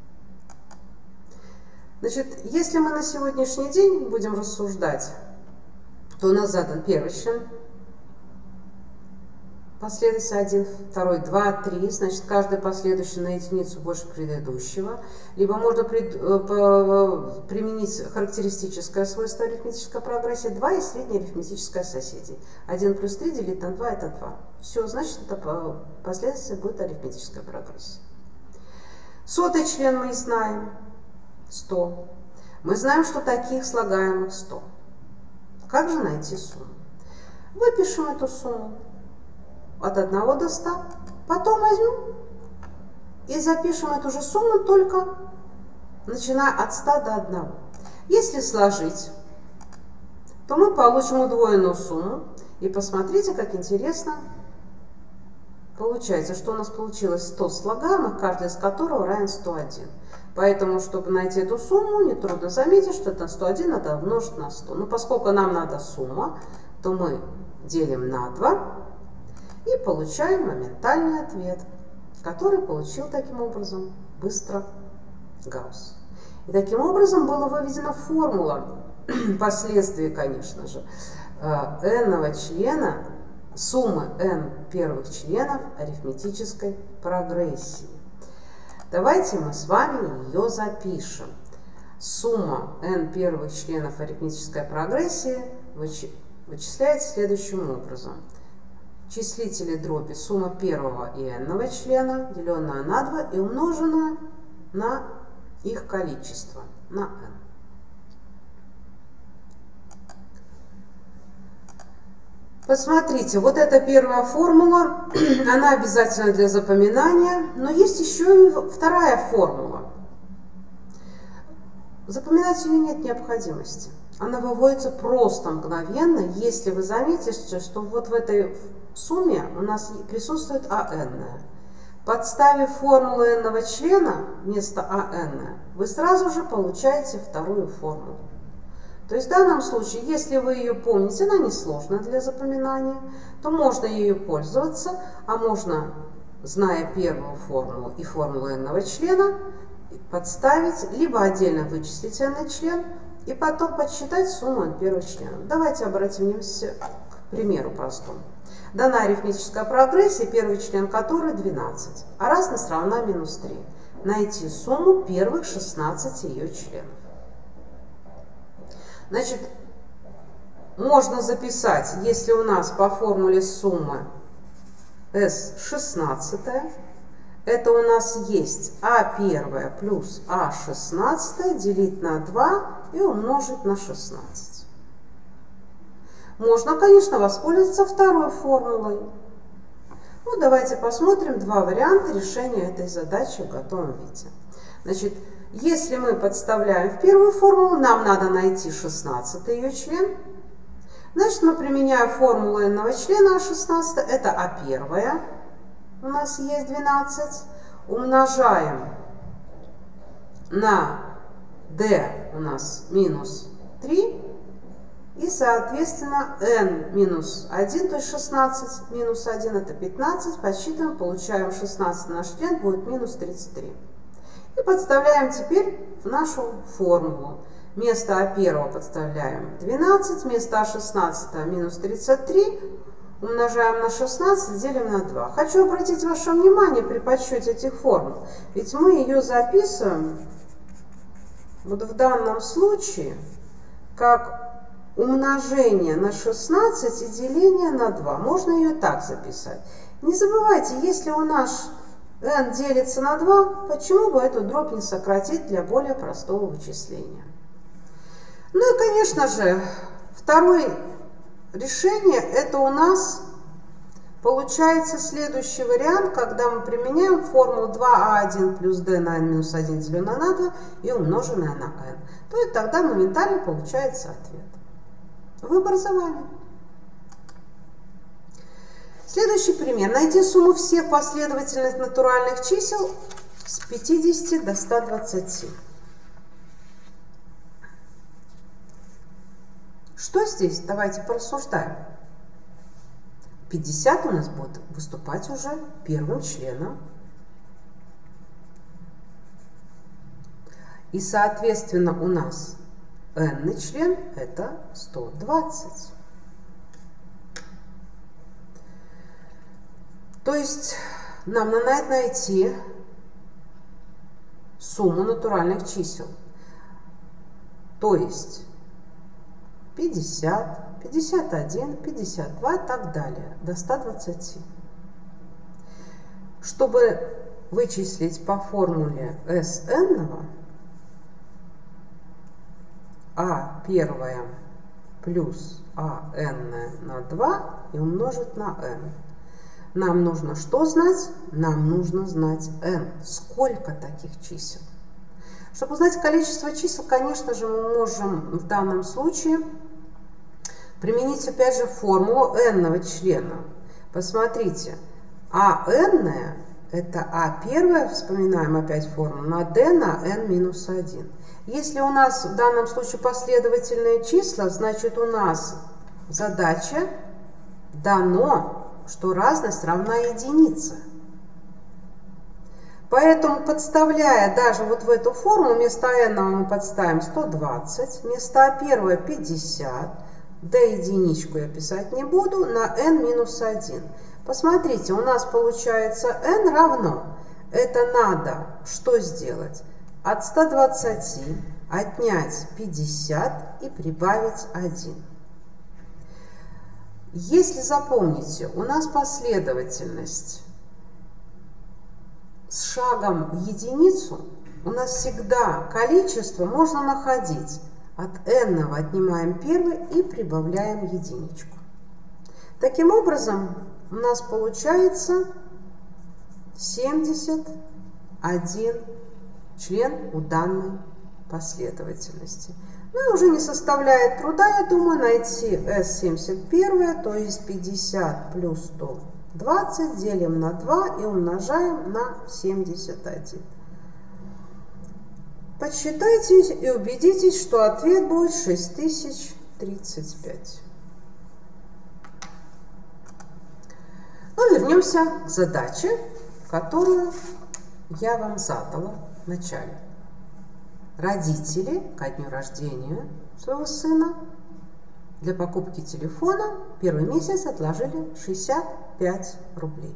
Значит, если мы на сегодняшний день будем рассуждать, то у нас задан первый член последовательности один, второй, два, три. Значит, каждый последующий на единицу больше предыдущего. Либо можно пред, по, применить характеристическое свойство арифметической прогрессии два и среднее арифметическое соседей. один плюс три делить на два – это два. Все, значит, это последовательность будет арифметическая прогрессия. Сотый член мы знаем – сто. Мы знаем, что таких слагаемых сто. Как же найти сумму? Выпишем эту сумму от одного до ста. Потом возьмем и запишем эту же сумму, только начиная от ста до одного. Если сложить, то мы получим удвоенную сумму. И посмотрите, как интересно получается, что у нас получилось сто слагаемых, каждый из которого равен сто один. Поэтому, чтобы найти эту сумму, нетрудно заметить, что это сто один надо умножить на сто. Но поскольку нам надо сумма, то мы делим на два и получаем моментальный ответ, который получил таким образом быстро Гаусс. И таким образом была выведена формула, впоследствии, конечно же, n-ного члена, суммы n первых членов арифметической прогрессии. Давайте мы с вами ее запишем. Сумма n первых членов арифметической прогрессии вычисляется следующим образом. Числители дроби сумма первого и n-ного члена, деленная на два и умноженная на их количество, на n. Посмотрите, вот эта первая формула, она обязательна для запоминания, но есть еще и вторая формула. Запоминать ее нет необходимости. Она выводится просто мгновенно, если вы заметите, что вот в этой сумме у нас присутствует АН. Подставив формулу n-ного члена вместо АН, вы сразу же получаете вторую формулу. То есть в данном случае, если вы ее помните, она несложная для запоминания, то можно ею пользоваться, а можно, зная первую формулу и формулу n-ного члена, подставить, либо отдельно вычислить n член и потом подсчитать сумму n первых членов. Давайте обратимся к примеру простому. Дана арифметическая прогрессия, первый член которой двенадцать, а разность равна минус три. Найти сумму первых шестнадцати ее членов. Значит, можно записать, если у нас по формуле суммы S шестнадцать, это у нас есть а первое плюс а шестнадцать делить на два и умножить на шестнадцать. Можно, конечно, воспользоваться второй формулой. Ну, давайте посмотрим два варианта решения этой задачи в готовом виде. Значит, если мы подставляем в первую формулу, нам надо найти шестнадцатый ее член. Значит, мы применяем формулу n-ного члена а шестнадцать, это а первое, у нас есть двенадцать, умножаем на d у нас минус три, и, соответственно, n минус один, то есть шестнадцать минус один, это пятнадцать, подсчитываем, получаем шестнадцать наш член, будет минус тридцать три. И подставляем теперь в нашу формулу. Вместо а первого подставляем двенадцать, вместо а шестнадцать минус тридцать три, умножаем на шестнадцать, делим на два. Хочу обратить ваше внимание при подсчете этих формул, ведь мы ее записываем вот в данном случае как умножение на шестнадцать и деление на два. Можно ее так записать. Не забывайте, если у нас n делится на два, почему бы эту дробь не сократить для более простого вычисления? Ну и, конечно же, второе решение, это у нас получается следующий вариант, когда мы применяем формулу два а один плюс d на n минус один деленное на два и умноженное на n. То есть тогда моментально получается ответ. Выбор за вами. Следующий пример. Найди сумму всех последовательных натуральных чисел с пятидесяти до ста двадцати. Что здесь? Давайте порассуждаем. пятьдесят у нас будет выступать уже первым членом. И, соответственно, у нас n член это сто двадцать. То есть нам надо найти сумму натуральных чисел. То есть пятьдесят, пятьдесят один, пятьдесят два и так далее, до ста двадцати. Чтобы вычислить по формуле Sn, а первое плюс ан на два и умножить на n. Нам нужно что знать? Нам нужно знать n. Сколько таких чисел? Чтобы узнать количество чисел, конечно же, мы можем в данном случае применить опять же формулу n-ного члена. Посмотрите, ан это а первое, вспоминаем опять формулу, на d на n минус один. Если у нас в данном случае последовательные числа, значит у нас задача дано, что разность равна единице. Поэтому, подставляя даже вот в эту форму, вместо n мы подставим сто двадцать, вместо первого пятьдесят, d единичку я писать не буду, на n минус один. Посмотрите, у нас получается n равно. Это надо что сделать? От ста двадцати отнять пятьдесят и прибавить один. Если запомните, у нас последовательность с шагом в единицу, у нас всегда количество можно находить. От n отнимаем первый и прибавляем единичку. Таким образом, у нас получается семьдесят один член у данной последовательности. Ну и уже не составляет труда, я думаю, найти эс семьдесят один, то есть пятьдесят плюс сто двадцать, делим на два и умножаем на семьдесят один. Подсчитайте и убедитесь, что ответ будет шесть тысяч тридцать пять. Ну, вернемся к задаче, которую я вам задала в начале. Родители ко дню рождения своего сына для покупки телефона первый месяц отложили шестьдесят пять рублей.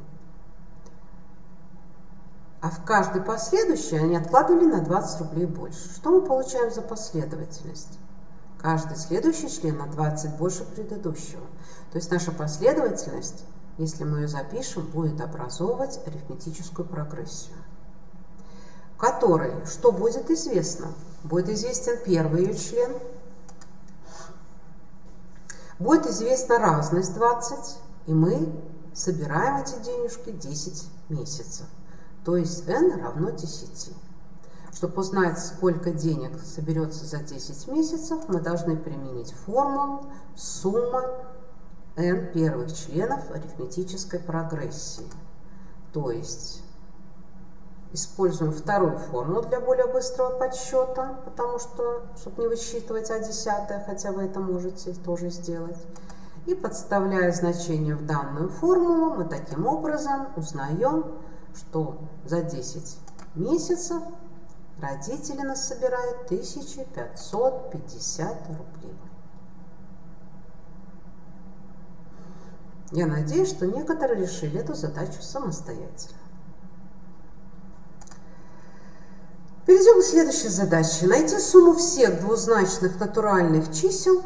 А в каждый последующий они откладывали на двадцать рублей больше. Что мы получаем за последовательность? Каждый следующий член на двадцать больше предыдущего. То есть наша последовательность, если мы ее запишем, будет образовывать арифметическую прогрессию, в которой что будет известно? Будет известен первый ее член, будет известна разность двадцать, и мы собираем эти денежки десять месяцев. То есть n равно десяти. Чтобы узнать, сколько денег соберется за десять месяцев, мы должны применить формулу сумма n первых членов арифметической прогрессии. То есть используем вторую формулу для более быстрого подсчета, потому что, чтобы не высчитывать а десятое, хотя вы это можете тоже сделать. И подставляя значение в данную формулу, мы таким образом узнаем, что за десять месяцев родители нас собирают тысячу пятьсот пятьдесят рублей. Я надеюсь, что некоторые решили эту задачу самостоятельно. Перейдем к следующей задаче. Найти сумму всех двузначных натуральных чисел.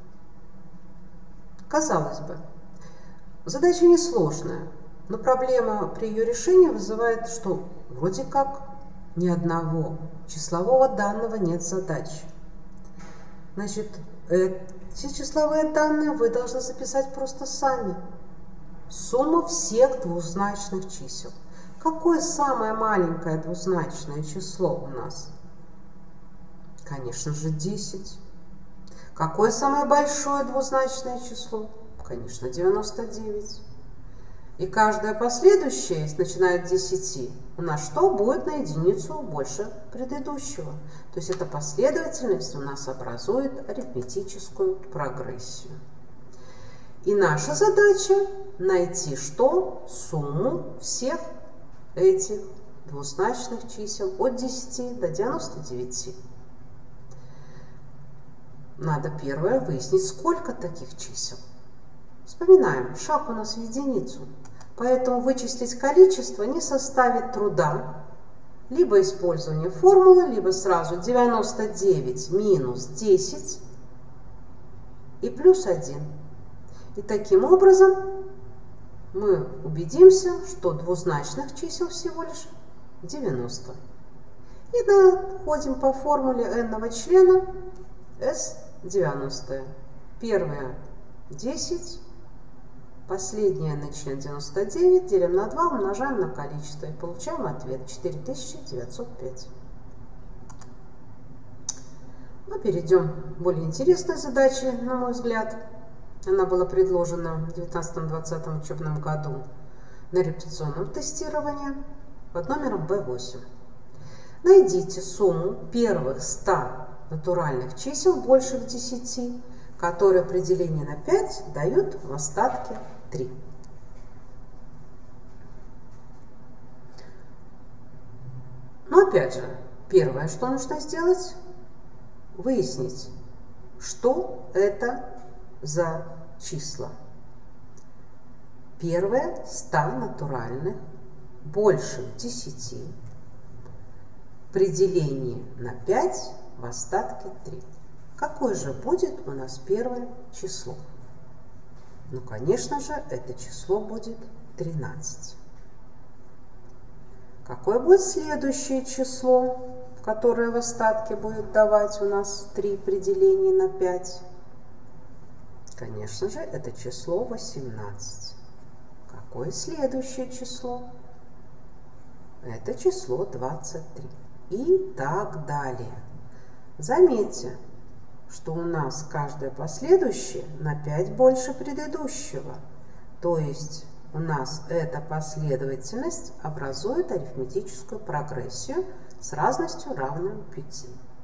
Казалось бы, задача несложная, но проблема при ее решении вызывает, что вроде как ни одного числового данного нет задачи. Значит, эти числовые данные вы должны записать просто сами. Сумма всех двузначных чисел. Какое самое маленькое двузначное число у нас? Конечно же, десять. Какое самое большое двузначное число? Конечно, девяносто девять. И каждое последующее, начиная от десяти, у нас что будет на единицу больше предыдущего. То есть эта последовательность у нас образует арифметическую прогрессию. И наша задача найти что? Сумму всех этих двузначных чисел от десяти до девяноста девяти. Надо первое выяснить, сколько таких чисел. Вспоминаем, шаг у нас в единицу, поэтому вычислить количество не составит труда. Либо использование формулы, либо сразу девяносто девять минус десять и плюс один. И таким образом мы убедимся, что двузначных чисел всего лишь девяносто. И находим по формуле n-ного члена эс девяносто. Первое десять, последнее n член девяносто девять, делим на два, умножаем на количество и получаем ответ четыре тысячи девятьсот пять. Мы перейдем к более интересной задаче, на мой взгляд. Она была предложена в девятнадцатом-двадцатом учебном году на репетиционном тестировании под номером бэ восемь. Найдите сумму первых ста натуральных чисел больших десяти, которые при делении на пять дают в остатке три. первое, что нужно сделать, выяснить, что это за числа. Первое ста натуральных больше десяти при делении на пять в остатке три. Какое же будет у нас первое число? Ну, конечно же, это число будет тринадцать. Какое будет следующее число, которое в остатке будет давать у нас три при делении на пять? Конечно же, это число восемнадцать. Какое следующее число? Это число двадцать три. И так далее. Заметьте, что у нас каждое последующее на пять больше предыдущего. То есть у нас эта последовательность образует арифметическую прогрессию с разностью равную пяти.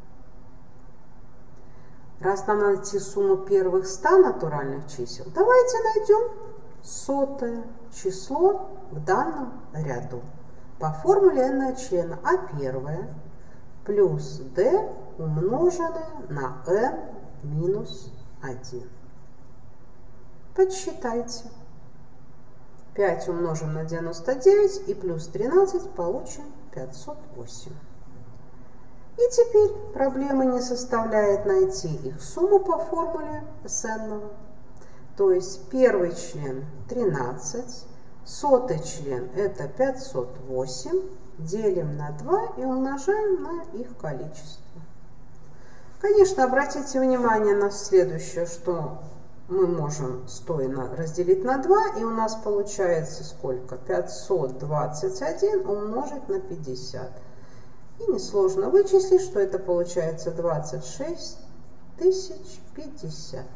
Раз нам надо найти сумму первых ста натуральных чисел, давайте найдем сотое число в данном ряду по формуле n члена а первое плюс d умноженное на n минус один. Подсчитайте. пять умножим на девяносто девять и плюс тринадцать получим пятьсот восемь. И теперь проблемы не составляет найти их сумму по формуле Сn. То есть первый член тринадцать, сотый член это пятьсот восемь, делим на два и умножаем на их количество. Конечно, обратите внимание на следующее, что мы можем сто разделить на два, и у нас получается сколько? пятьсот двадцать один умножить на пятьдесят. И несложно вычислить, что это получается двадцать шесть тысяч пятьдесят.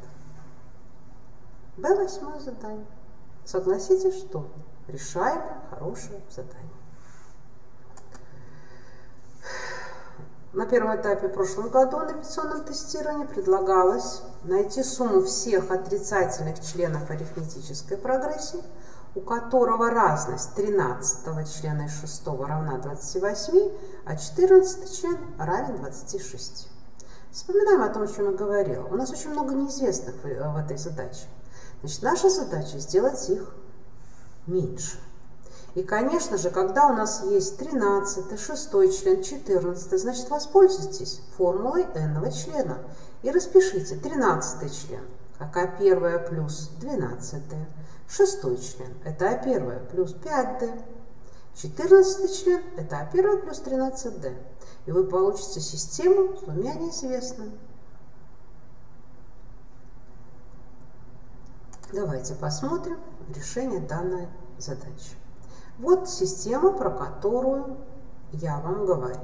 бэ восьмое задание. Согласитесь, что решаемое, хорошее задание. На первом этапе в прошлом году на репетиционном тестировании предлагалось найти сумму всех отрицательных членов арифметической прогрессии, у которого разность тринадцатого члена и шестого равна двадцати восьми, а четырнадцатый член равен двадцати шести. Вспоминаем о том, о чем я говорила. У нас очень много неизвестных в этой задаче. Значит, наша задача сделать их меньше. И, конечно же, когда у нас есть тринадцатый, шестой член, четырнадцатый, значит, воспользуйтесь формулой n члена и распишите тринадцатый член, как а первое плюс двенадцатое, шестой член это а первое плюс пять дэ, четырнадцатый член это а первое плюс тринадцать дэ. И вы получите систему с двумя неизвестными. Давайте посмотрим решение данной задачи. Вот система, про которую я вам говорила.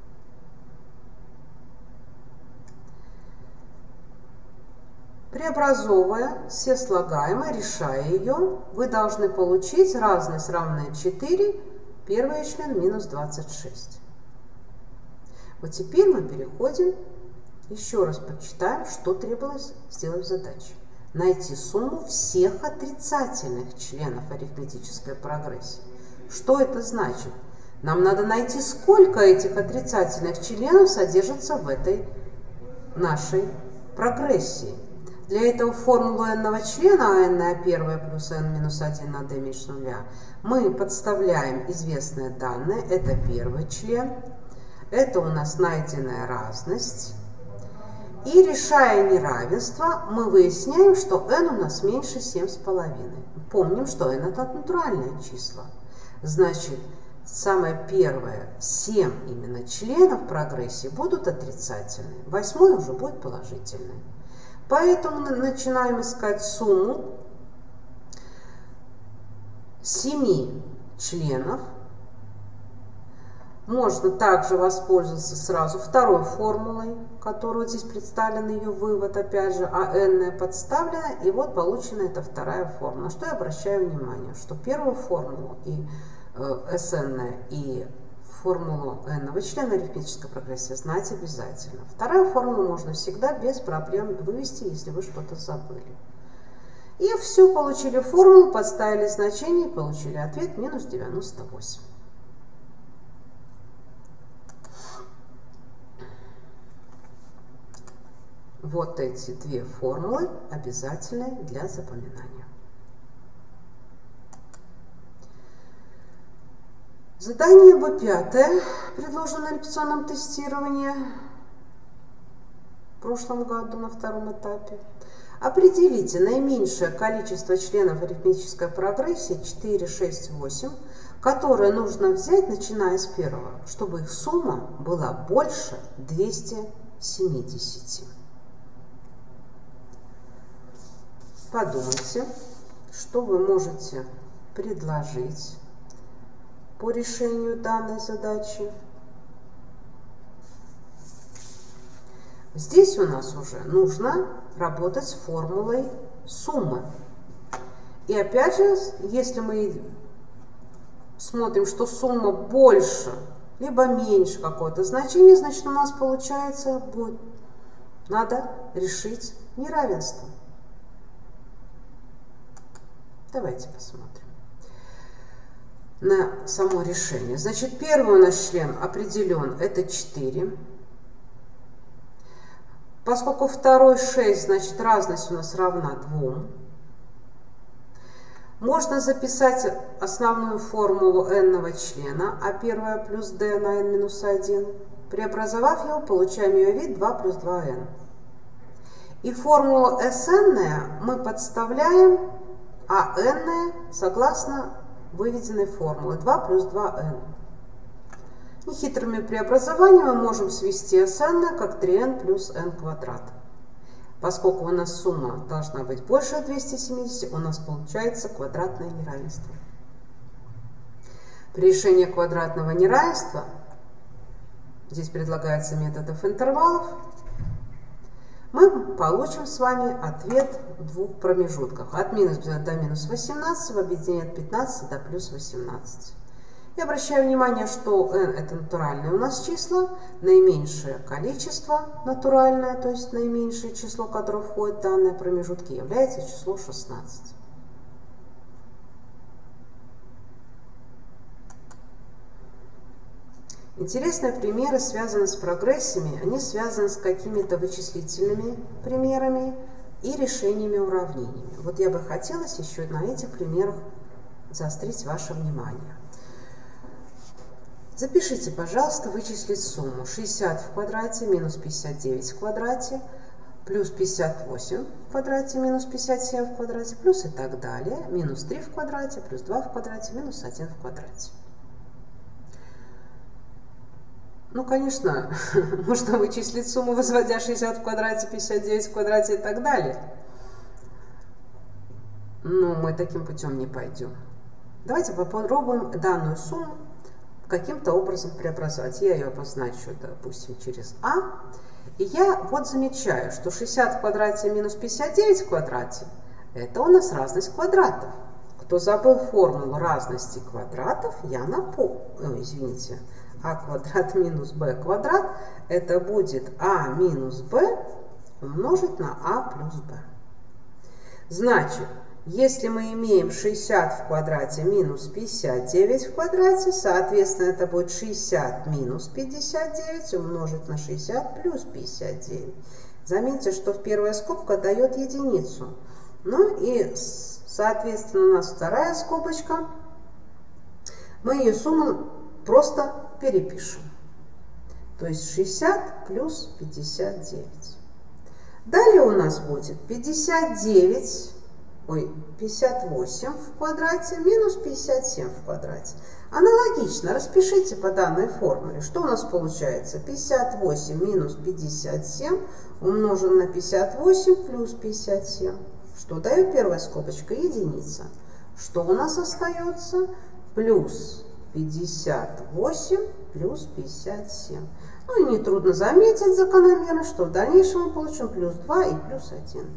Преобразовывая все слагаемые, решая ее, вы должны получить разность равная четыре, первый член минус двадцать шесть. Вот теперь мы переходим, еще раз прочитаем, что требовалось сделать в задаче. Найти сумму всех отрицательных членов арифметической прогрессии. Что это значит? Нам надо найти, сколько этих отрицательных членов содержится в этой нашей прогрессии. Для этого формулу n члена, а n на первое плюс n минус один на d меньше нуля, мы подставляем известные данные. Это первый член, это у нас найденная разность. И решая неравенство, мы выясняем, что n у нас меньше семь с половиной. Помним, что n это натуральное число. Значит, самое первое, семь именно членов прогрессии будут отрицательные, восьмой уже будет положительный. Поэтому мы начинаем искать сумму семи членов. Можно также воспользоваться сразу второй формулой, которую здесь представлен ее вывод, опять же, а n подставлена, и вот получена эта вторая формула. На что я обращаю внимание, что первую формулу и э, Сн и формулу n члена арифметической прогрессии знать обязательно. Вторую формулу можно всегда без проблем вывести, если вы что-то забыли. И все, получили формулу, подставили значение и получили ответ минус девяносто восемь. Вот эти две формулы обязательны для запоминания. Задание бэ пять, предложено на репетиционном тестировании в прошлом году на втором этапе. Определите наименьшее количество членов арифметической прогрессии четыре, шесть, восемь, которые нужно взять, начиная с первого, чтобы их сумма была больше двухсот семидесяти. Подумайте, что вы можете предложить по решению данной задачи. Здесь у нас уже нужно работать с формулой суммы. И опять же, если мы смотрим, что сумма больше, либо меньше какое-то значение, значит у нас получается будет, надо решить неравенство. Давайте посмотрим на само решение. Значит, первый у нас член определен, это четыре. Поскольку второй шесть, значит разность у нас равна двум. Можно записать основную формулу n-ного члена, а первая плюс d на n минус один. Преобразовав его, получаем ее вид два плюс два эн. И формулу Sn мы подставляем, а n согласно выведенной формулы два плюс два эн. Нехитрыми преобразованиями мы можем свести Sn как три эн плюс n квадрат. Поскольку у нас сумма должна быть больше двухсот семидесяти, у нас получается квадратное неравенство. При решении квадратного неравенства, здесь предлагается методов интервалов, мы получим с вами ответ в двух промежутках. От минус до минус восемнадцати в объединении от пятнадцати до плюс восемнадцати. Я обращаю внимание, что n это натуральные у нас числа, наименьшее количество натуральное, то есть наименьшее число, которое входит в данные промежутки, является число шестнадцать. Интересные примеры связаны с прогрессиями, они связаны с какими-то вычислительными примерами и решениями уравнениями. Вот я бы хотела еще на этих примерах заострить ваше внимание. Запишите, пожалуйста, вычислить сумму шестьдесят в квадрате минус пятьдесят девять в квадрате плюс пятьдесят восемь в квадрате минус пятьдесят семь в квадрате плюс и так далее. Минус три в квадрате плюс два в квадрате минус один в квадрате. Ну, конечно, можно вычислить сумму, возводя шестьдесят в квадрате, пятьдесят девять в квадрате и так далее. Но мы таким путем не пойдем. Давайте попробуем данную сумму каким-то образом преобразовать. Я ее обозначу, допустим, через а. И я вот замечаю, что шестьдесят в квадрате минус пятьдесят девять в квадрате – это у нас разность квадратов. Кто забыл формулу разности квадратов, я напомню, oh, извините, а квадрат минус b квадрат – это будет а минус b умножить на а плюс b. Значит, если мы имеем шестьдесят в квадрате минус пятьдесят девять в квадрате, соответственно, это будет шестьдесят минус пятьдесят девять умножить на шестьдесят плюс пятьдесят девять. Заметьте, что первая скобка дает единицу. Ну и, соответственно, у нас вторая скобочка. Мы ее сумму просто перепишем. То есть шестьдесят плюс пятьдесят девять. Далее у нас будет пятьдесят девять. Ой, пятьдесят восемь в квадрате минус пятьдесят семь в квадрате. Аналогично распишите по данной формуле. Что у нас получается? пятьдесят восемь минус пятьдесят семь умножен на пятьдесят восемь плюс пятьдесят семь. Что дает первая скобочка? Единица. Что у нас остается? Плюс пятьдесят восемь плюс пятьдесят семь. Ну и нетрудно заметить закономерно, что в дальнейшем мы получим плюс два и плюс один.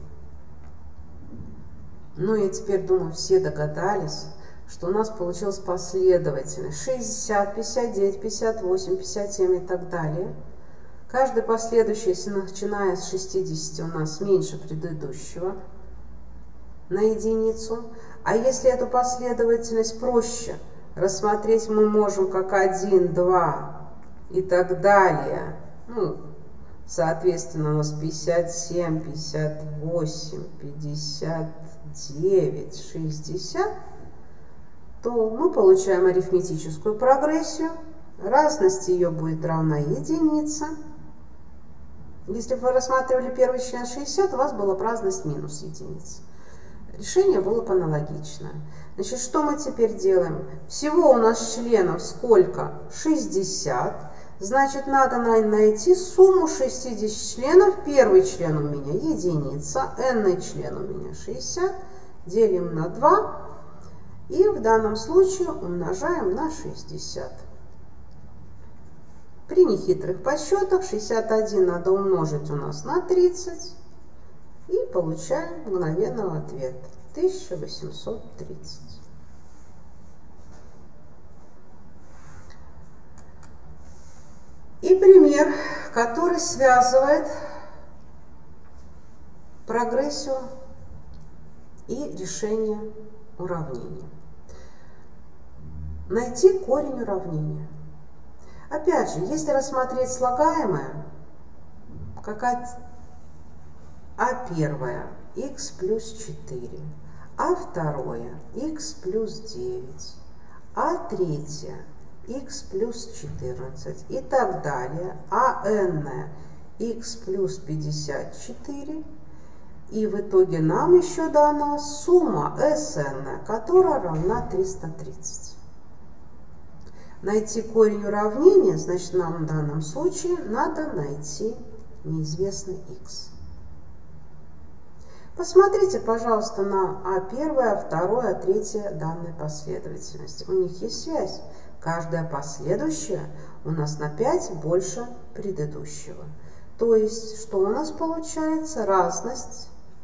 Ну и теперь, думаю, все догадались, что у нас получилась последовательность шестьдесят, пятьдесят девять, пятьдесят восемь, пятьдесят семь и так далее. Каждый последующий, начиная с шестидесяти, у нас меньше предыдущего на единицу. А если эту последовательность проще рассмотреть, мы можем как один, два и так далее. Ну, соответственно, у нас пятьдесят семь, пятьдесят восемь, пятьдесят девять, шестьдесят, то мы получаем арифметическую прогрессию. Разность ее будет равна единице. Если бы вы рассматривали первый член шестьдесят, у вас была бы разность минус единица. Решение было бы аналогичное. Значит, что мы теперь делаем? Всего у нас членов сколько? шестьдесят. Значит, надо найти сумму шестидесяти членов. Первый член у меня единица, n член у меня шестьдесят. Делим на два. И в данном случае умножаем на шестьдесят. При нехитрых подсчетах шестьдесят один надо умножить у нас на тридцать. И получаем мгновенный ответ тысяча восемьсот тридцать. И пример, который связывает прогрессию и решение уравнения. Найти корень уравнения. Опять же, если рассмотреть слагаемое, как а первое х плюс четыре, а второе х плюс девять, а третье х плюс четырнадцать и так далее, а n х плюс пятьдесят четыре, и в итоге нам еще дана сумма Sn, которая равна триста тридцать. Найти корень уравнения, значит, нам в данном случае надо найти неизвестный x. Посмотрите, пожалуйста, на а первое, а второе, а третье данной последовательности. У них есть связь. Каждая последующая у нас на пять больше предыдущего. То есть, что у нас получается? Разность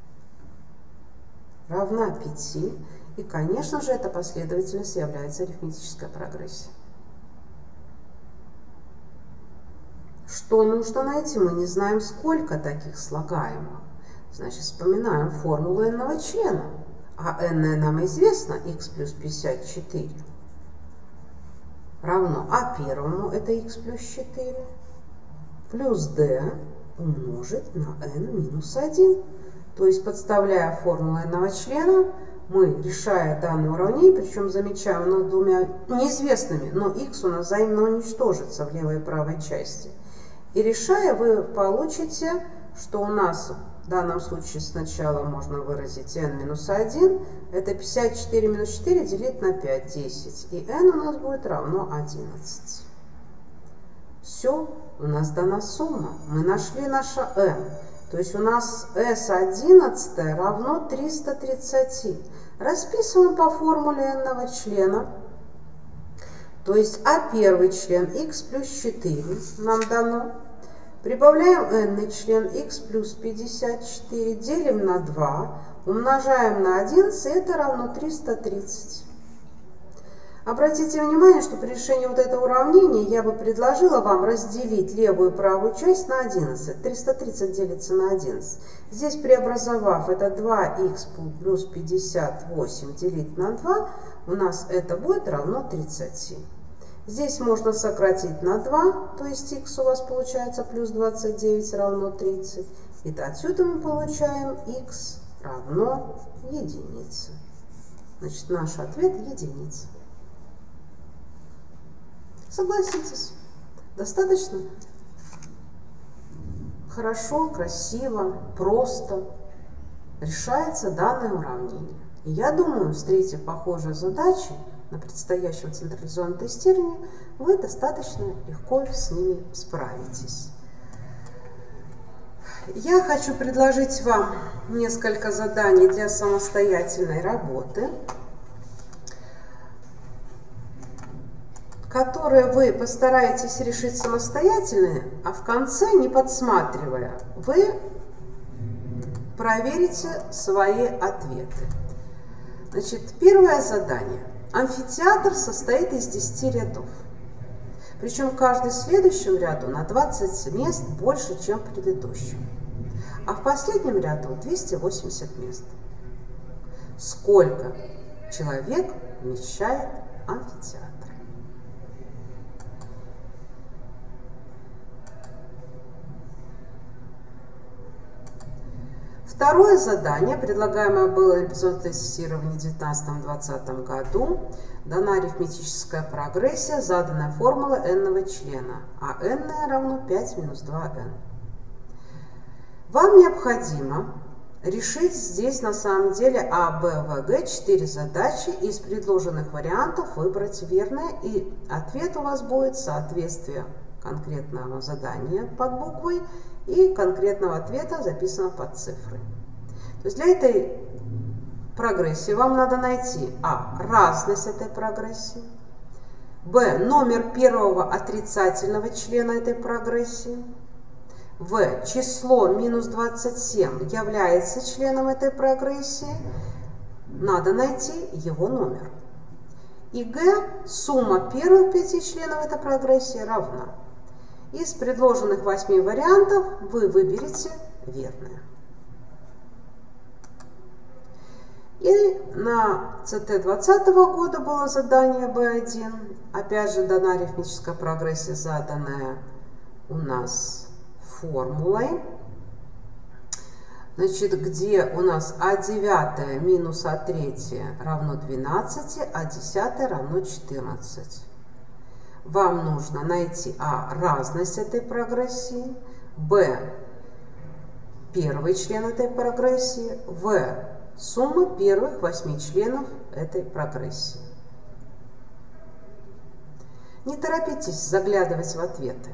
равна пяти. И, конечно же, эта последовательность является арифметической прогрессией. Что нужно найти? Мы не знаем, сколько таких слагаемых. Значит, вспоминаем формулу n-ного члена. А n нам известно, х плюс пятьдесят четыре равно а первому, это х плюс четыре, плюс d умножить на n минус один. То есть, подставляя формулу n-ного члена, мы, решая данное уравнение, причем замечаем, но двумя неизвестными, но x у нас взаимно уничтожится в левой и правой части. И решая, вы получите, что у нас в данном случае сначала можно выразить n минус один. Это пятьдесят четыре минус четыре делить на пять, десять. И n у нас будет равно одиннадцать. Все, у нас дана сумма. Мы нашли наше n. То есть у нас эс одиннадцать равно триста тридцать. Расписываем по формуле n-ного члена. То есть а первый член х плюс четыре нам дано. Прибавляем n член х плюс пятьдесят четыре, делим на два, умножаем на одиннадцать, и это равно триста тридцать. Обратите внимание, что при решении вот этого уравнения я бы предложила вам разделить левую и правую часть на одиннадцать. триста тридцать делится на одиннадцать. Здесь, преобразовав это два х плюс пятьдесят восемь делить на два, у нас это будет равно тридцати. Здесь можно сократить на два, то есть х у вас получается плюс двадцать девять равно тридцать. И отсюда мы получаем х равно единице. Значит, наш ответ единица. Согласитесь, достаточно хорошо, красиво, просто решается данное уравнение. И я думаю, встретив похожие задачи на предстоящем централизованном тестировании, вы достаточно легко с ними справитесь. Я хочу предложить вам несколько заданий для самостоятельной работы, которые вы постараетесь решить самостоятельно, а в конце, не подсматривая, вы проверите свои ответы. Значит, первое задание. Амфитеатр состоит из десяти рядов. Причем каждый в следующем ряду на двадцать мест больше, чем в предыдущем. А в последнем ряду двести восемьдесят мест. Сколько человек вмещает амфитеатр? Второе задание, предлагаемое было эпизод тестирования в две тысячи девятнадцатом-двадцатом году. Дана арифметическая прогрессия, заданная формула n-ного члена, а n равно пять минус два эн. Вам необходимо решить здесь на самом деле А, Б, В, Г четыре задачи, из предложенных вариантов выбрать верное, и ответ у вас будет соответствие конкретного задания под буквой и конкретного ответа, записанного под цифрой. То есть для этой прогрессии вам надо найти А, разность этой прогрессии, Б, номер первого отрицательного члена этой прогрессии, В, число минус двадцать семь является членом этой прогрессии, надо найти его номер. И Г, сумма первых пяти членов этой прогрессии равна. Из предложенных восьми вариантов вы выберете верное. И на Ц Т двадцатого года было задание Б один. Опять же, дана арифметическая прогрессия, заданная у нас формулой. Значит, где у нас А девятое минус А третье равно двенадцати, А десятое равно четырнадцати. Вам нужно найти А, разность этой прогрессии, Б, первый член этой прогрессии, В, сумма первых восьми членов этой прогрессии. Не торопитесь заглядывать в ответы.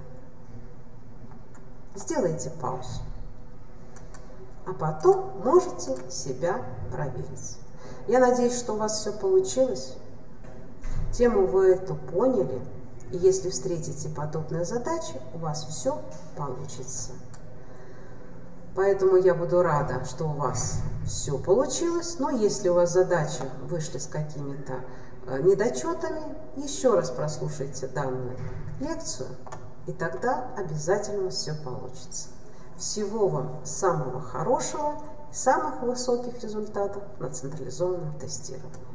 Сделайте паузу, а потом можете себя проверить. Я надеюсь, что у вас все получилось. Тему вы эту поняли. И если встретите подобные задачи, у вас все получится. Поэтому я буду рада, что у вас все получилось. Но если у вас задачи вышли с какими-то недочетами, еще раз прослушайте данную лекцию, и тогда обязательно все получится. Всего вам самого хорошего и самых высоких результатов на централизованном тестировании.